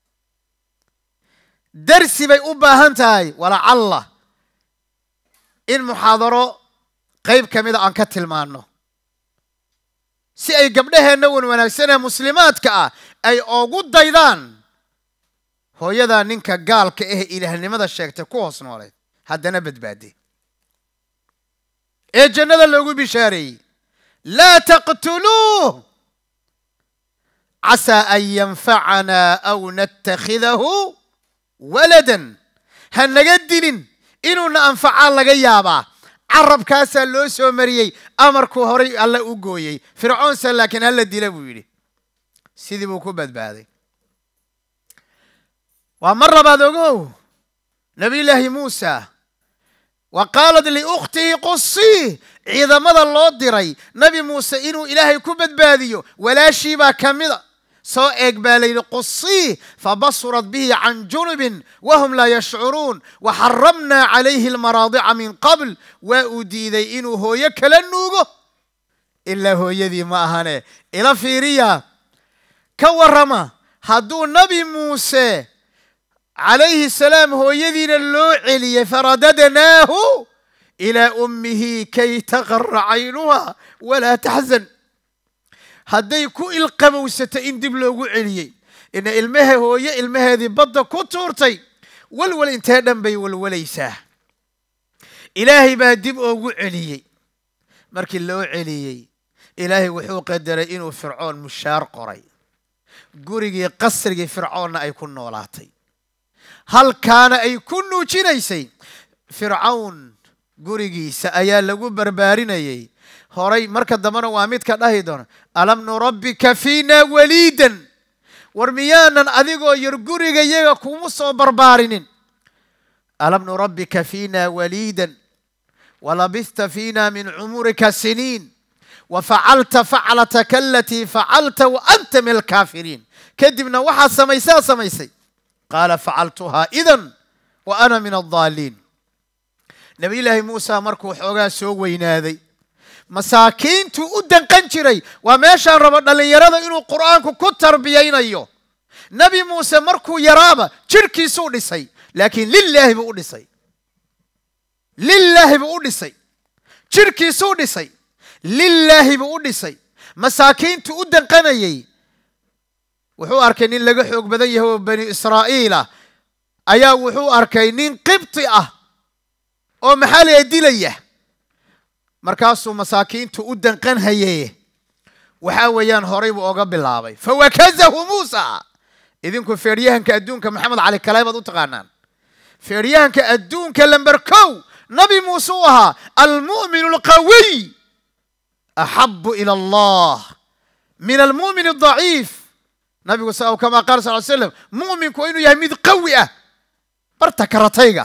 درسي بي أبا هنتهي ولا الله إن محاضرة قيب كميدا أن كتل مانو si ay gabdhaheena wan wanaagsan ee muslimaadka ah ay ugu daydaan hooyada ninka gaalka ah ilaahnimada sheegtay ku hoos noolay haddana badbaadi ee jannada loogu bishaareeyay la taqtuluhu asa an yanfa'ana aw nattakhidahu waladan hanaga dilin inuu na anfaca laga yaabaa عرب كاسا لو سو مريي امركو هوري الله او غويي فرعون سا لكن هلا ديلا بو يدي سيدي بو كو بدبادي ومر بعد اوغو نبي الله موسى وقالت لاخته قصي اذا مضى الله ديري نبي موسى انه الهي كو بدباديو ولا شي با كميدا سو اقبالي قصي فبصرت به عن جنب وهم لا يشعرون وحرمنا عليه المراضع من قبل وأديدي إنه هو يكل النوغو إلا هو يدي معهنه إلى فيريا كورما هدو نبي موسى عليه السلام هو يدي اللو علي فرددناه إلى أمه كي تغر عينها ولا تحزن hadday ku ilqabowsata in dib loogu celiyay in ilmaha hooyo ilmaheedii badda ku tuurtay walwal intee dhan bay walwalaysaa ilaahay baa dib ugu celiyay markii loo celiyay ilaahay wuxuu qadaray inuu fircoon mushaar qoray gurigii qasrigii fircoonna ay ku noolaatay halkaana ay ku nuujinaysay fircoon gurigiisa ayaa lagu barbaarinayay هوري مركز دمنا واميد كده دون ألم نربك فينا وليدا ورميانا أذيقو يرقوري جيجا كومسو بربارين ألم نربك فينا وليدا ولبثت فينا من عمرك سنين وفعلت فعلتك التي فعلت وأنت من الكافرين كدبنا واحد سميسا سميسي قال فعلتها إذن وأنا من الضالين نبي الله موسى مركو حوغا سووين هذي مساكينتو ودن قنجري وماشا ربنا ليرادا إنو القرآن كو تربيين نبي موسى مركو يرابا شركي سو ديسي لكن لله بقول ديسي لله بقول ديسي شركي سو ديسي لله بقول ديسي مساكينتو ودن قنيي وحو أركينين لغا حوق بديه هو بني إسرائيل أيا وحو أركينين قبطئة أو محالي يديليه markaasuu masaakiintu u danqan hayay waxa weeyaan horay buu oga bilaabay fawakazahu Musa idinku feeriyahanka adduunka Maxamed Cali Kaleebad u taqaanaan feeriyahanka adduunka lambar kow nabi Musa aha almu'min alqawi ahabbu ila Allah min almu'min adha'if nabi Musa kama qaal sallallahu alayhi wasallam mu'minku inuu yahay mid qawi ah barta karatayga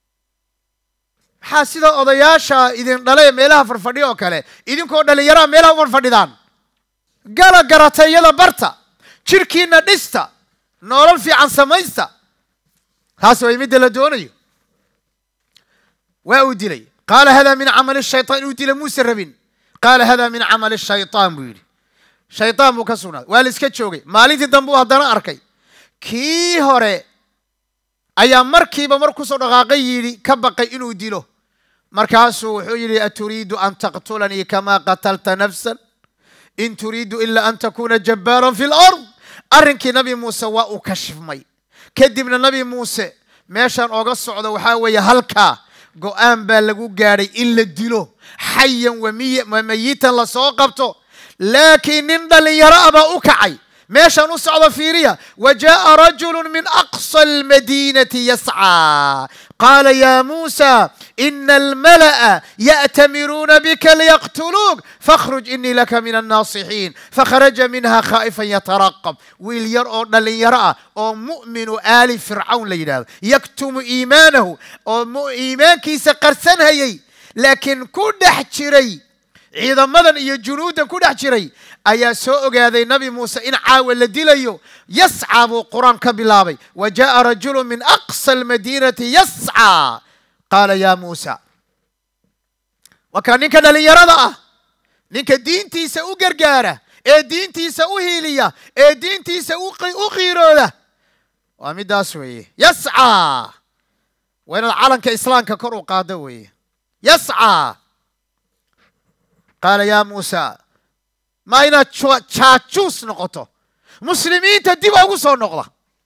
حاسدا odayaasha idin dhalay meelaha farfadhiyo kale idinkoo dhalinyara meelaha war fadhidaan gala garatayada barta jirkiina dhista nolol fiican samaysta taas way mid la doonayo waa u dilay قال هذا من عمل الشيطان ودي موسى ربين قال هذا من عمل الشيطان بيقول shaydaan buu ka sugnaaday waa la iska joogay maalintii dambe uu haddana arkay kii hore ayaa markiiba mar kusoo dhaqaaqay yidhi ka baqay inuu dilo markaasuu wuxuu yidhi aturiidu an taqtulanii kamaa qatalta nafsan in turiidu ila an takuna jabbaaran fi lard arrinkii nabi muuse waa uu kashifmay kadibna nabi muuse meeshaan ooga socdo waxaa weeye halkaa go'aan baa lagu gaadhay in la dilo xayan wa mayitan la soo qabto laakiin nin dhalinyaro ah baa u kacay meeshaan u socdo fiiriya wajaa'a rajulu min aqsa almadiinati yascaa qaala yaa muusa ina almala'a ya'tamiruuna bika liyaqtuluuk fakhruj inii laka min annaasixiin fakharaja minha khaa'ifan yataraqab wiil yar oo dhalinyaro ah oo mu'minu aali fircawn la yidhahdo yaktumu iimaanahu oo iimaankiisa qarsan hayay laakiin ku dhex jiray ciidamadan iyo junuudan ku dhex jiray ayaa soo ogaaday nabi muuse in caawa la dilayo yascaa buu qur-aan ka bilaabay wajaa'a rajulu min aqsa almadiinati yascaa qaala yaa muusa waa kaa ninka dhalinyarada ah ninka diintiisa u gargaara ee diintiisa u hiiliya ee diintiisa u qiirooda waa midaas weeye yascaa waa inaad calanka islaamka kor u qaado weeye yascaa qaala yaa muusa ma inaad jaajuus noqoto muslimiinta dib ugu soo noqda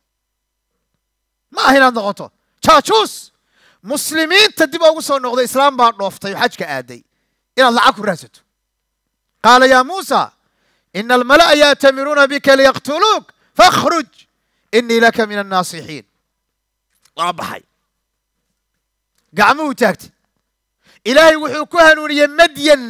ma aha inaad noqoto jaajuus muslimiinta dib ugu soo noqda islaam baa dhooftay oo xajka aaday inaad lacag ku raadsato qaala yaa muusa ina almala'a ya'tamiruuna bika liyaqtuluuk fakhruj inii laka min annaasixiin waa baxay gacmuhu taagtay ilaahay wuxuu ku hanuuniyey madyan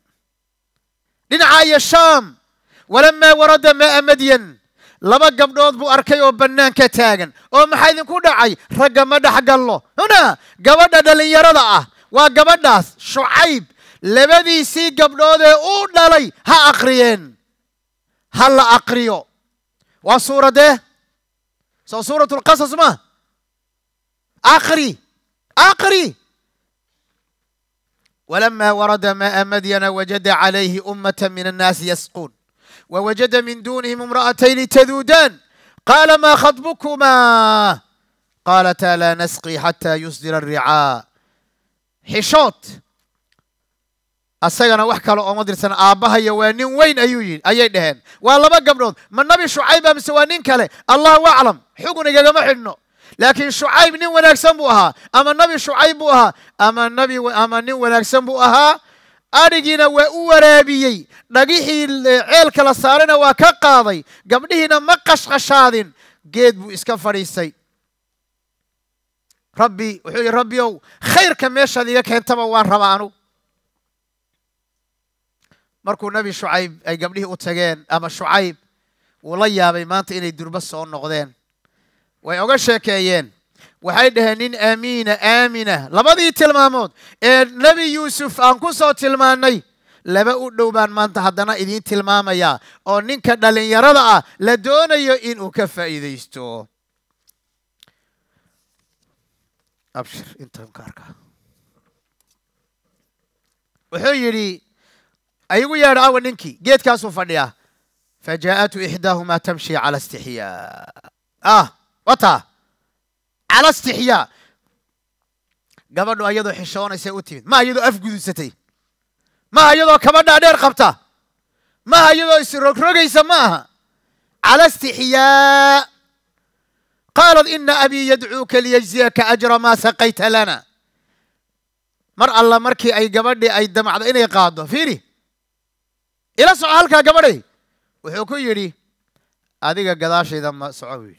dhinaca iyo shaam walamaa warada maa'a madyan laba gabdhood buu arkay oo bannaanka taagan oo maxaa idinku dhacay ragga ma dhex gallo huna gabadha dhalinyarada ah waa gabadhaas shucayb labadiisii gabdhood ee uu dhalay ha aqriyeen ha la aqriyo waa suuradee soo suuratu lqasas ma aqri aqri ولما ورد ماء مدين وجد عليه أمة من الناس يسقون ووجد من دونهم امرأتين تذودان قال ما خطبكما قالتا لا نسقي حتى يصدر الرعاء حشوت asagana wax kale oo madirsan aabahay waa nin weyn ayuu yiri ayay dhaheen waa laba gabdhood ma nabi shucayb mise waa nin kale allahu a'lam xuguniga ma xidhno laakiin shucayb nin wanaagsan buu ahaa ama nabi shucayb buu ahaa ama nabi ama nin wanaagsan buu ahaa arigiina waa u waraabiyey dhagixii ceelka la saarana waa ka qaaday gabdhihiina ma qashqashaadin geed buu iska fadhiistay rabbi wuxuu yiri rabbiyow khayrka meeshaad iga keentaba waan rabaa anu markuu nabi shucayb ay gabdhihii u tageen ama shucayb wuu la yaabay maanta inay durba soo noqdeen way oga sheekeeyeen waxay dhaheen nin aamiina aamina labadii tilmaamood ee nabi yuusuf aan ku soo tilmaanay laba u dhow baan maanta haddana idiin tilmaamayaa oo ninka dhalinyarada ah la doonayo inuu ka faa'iidaysto abshir intaan ka arkaa wuxuu yidhi ayagu yeedha awa ninkii geedkaasuu fadhiyaa fajaa'atu ixdaahumaa tamshi cala istixyaa ah wata cala istixyaa gabadhu ayadoo xishoonaysa u timid ma ayadoo afgudusatay ma ayadoo kabadhaa dheer qabta ma ayadoo isrogrogaysa ma aha cala istixyaa qaalat ina abii yadcuuka liyajziyaka ajra maa saqayta lana mar alla markii ay gabadhii ay damacdo inay qaado fiiri ila soco halkaa gabadhay wuxuu ku yidhi adiga gadaashayda ma soco buu yidhi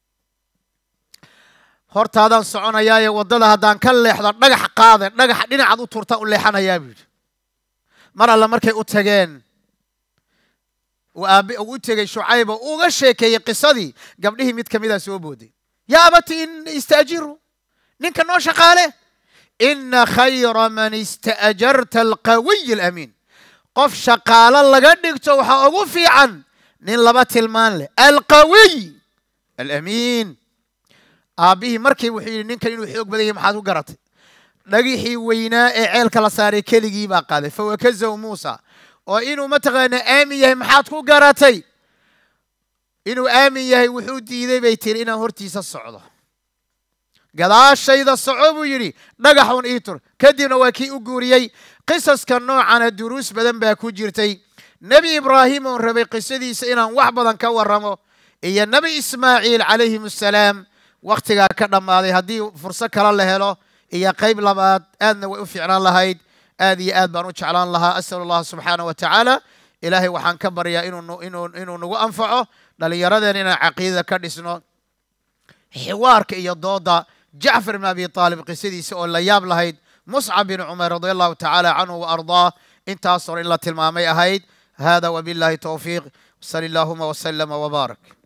hortaadaan soconayaaye waddada haddaan ka leexdo dhagax qaade dhagax dhinacaad u turta u leexanayaa buu yidhi mar alla markay u tageen uu aabe u tegey shucayb oo uga sheekeeyey qisadii gabdhihii mid kamida soo booday yaa abati in istaajiru ninka noo shaqaale ina khayra man istaajarta alqawiy alamiin qof shaqaalo laga dhigto waxaa ugu fiican nin laba tilmaan leh alqawiy alamiin aabbihii markii wuxuu yidhi ninkan inuu xoog badan yahay maxaad ku garatay dhagixii weynaa ee ceelka la saaray keligii baa qaaday fawakazahu muusa oo inuu mataqaana aamin yahay maxaad ku garatay inuu aamin yahay wuxuu diiday bay tiri inaan hortiisa socdo gadaashayda soco buu yidhi dhagaxun ii tur kadibna waa kii u guuriyey qisaska noocana duruus badan baa ku jirtay nebi ibraahim oon rabay qisadiisa inaan wax badan ka warramo iyo nebi ismaaciil calayhim assalaam wakhtigaa ka dhammaaday haddii fursad kale la helo iyo qayb labaad aadna way u fiicnaan lahayd aad iyo aad baan u jeclaan lahaa as'al allah subxaanahu wa tacaala ilaahay waxaan ka baryaa inuu inuu inuu nagu anfaco dhallinyaradeen inaan caqiidada ka dhisno xiwaarka iyo dooda jacfar ibn abi aalib qisadiisa oo la yaab lahayd muscab bin cumar radia allahu tacaala canhu wa ardaa intaas hore in la tilmaamay ahayd hada wabillahi towfiiq sali allahuma wasalama wabaarak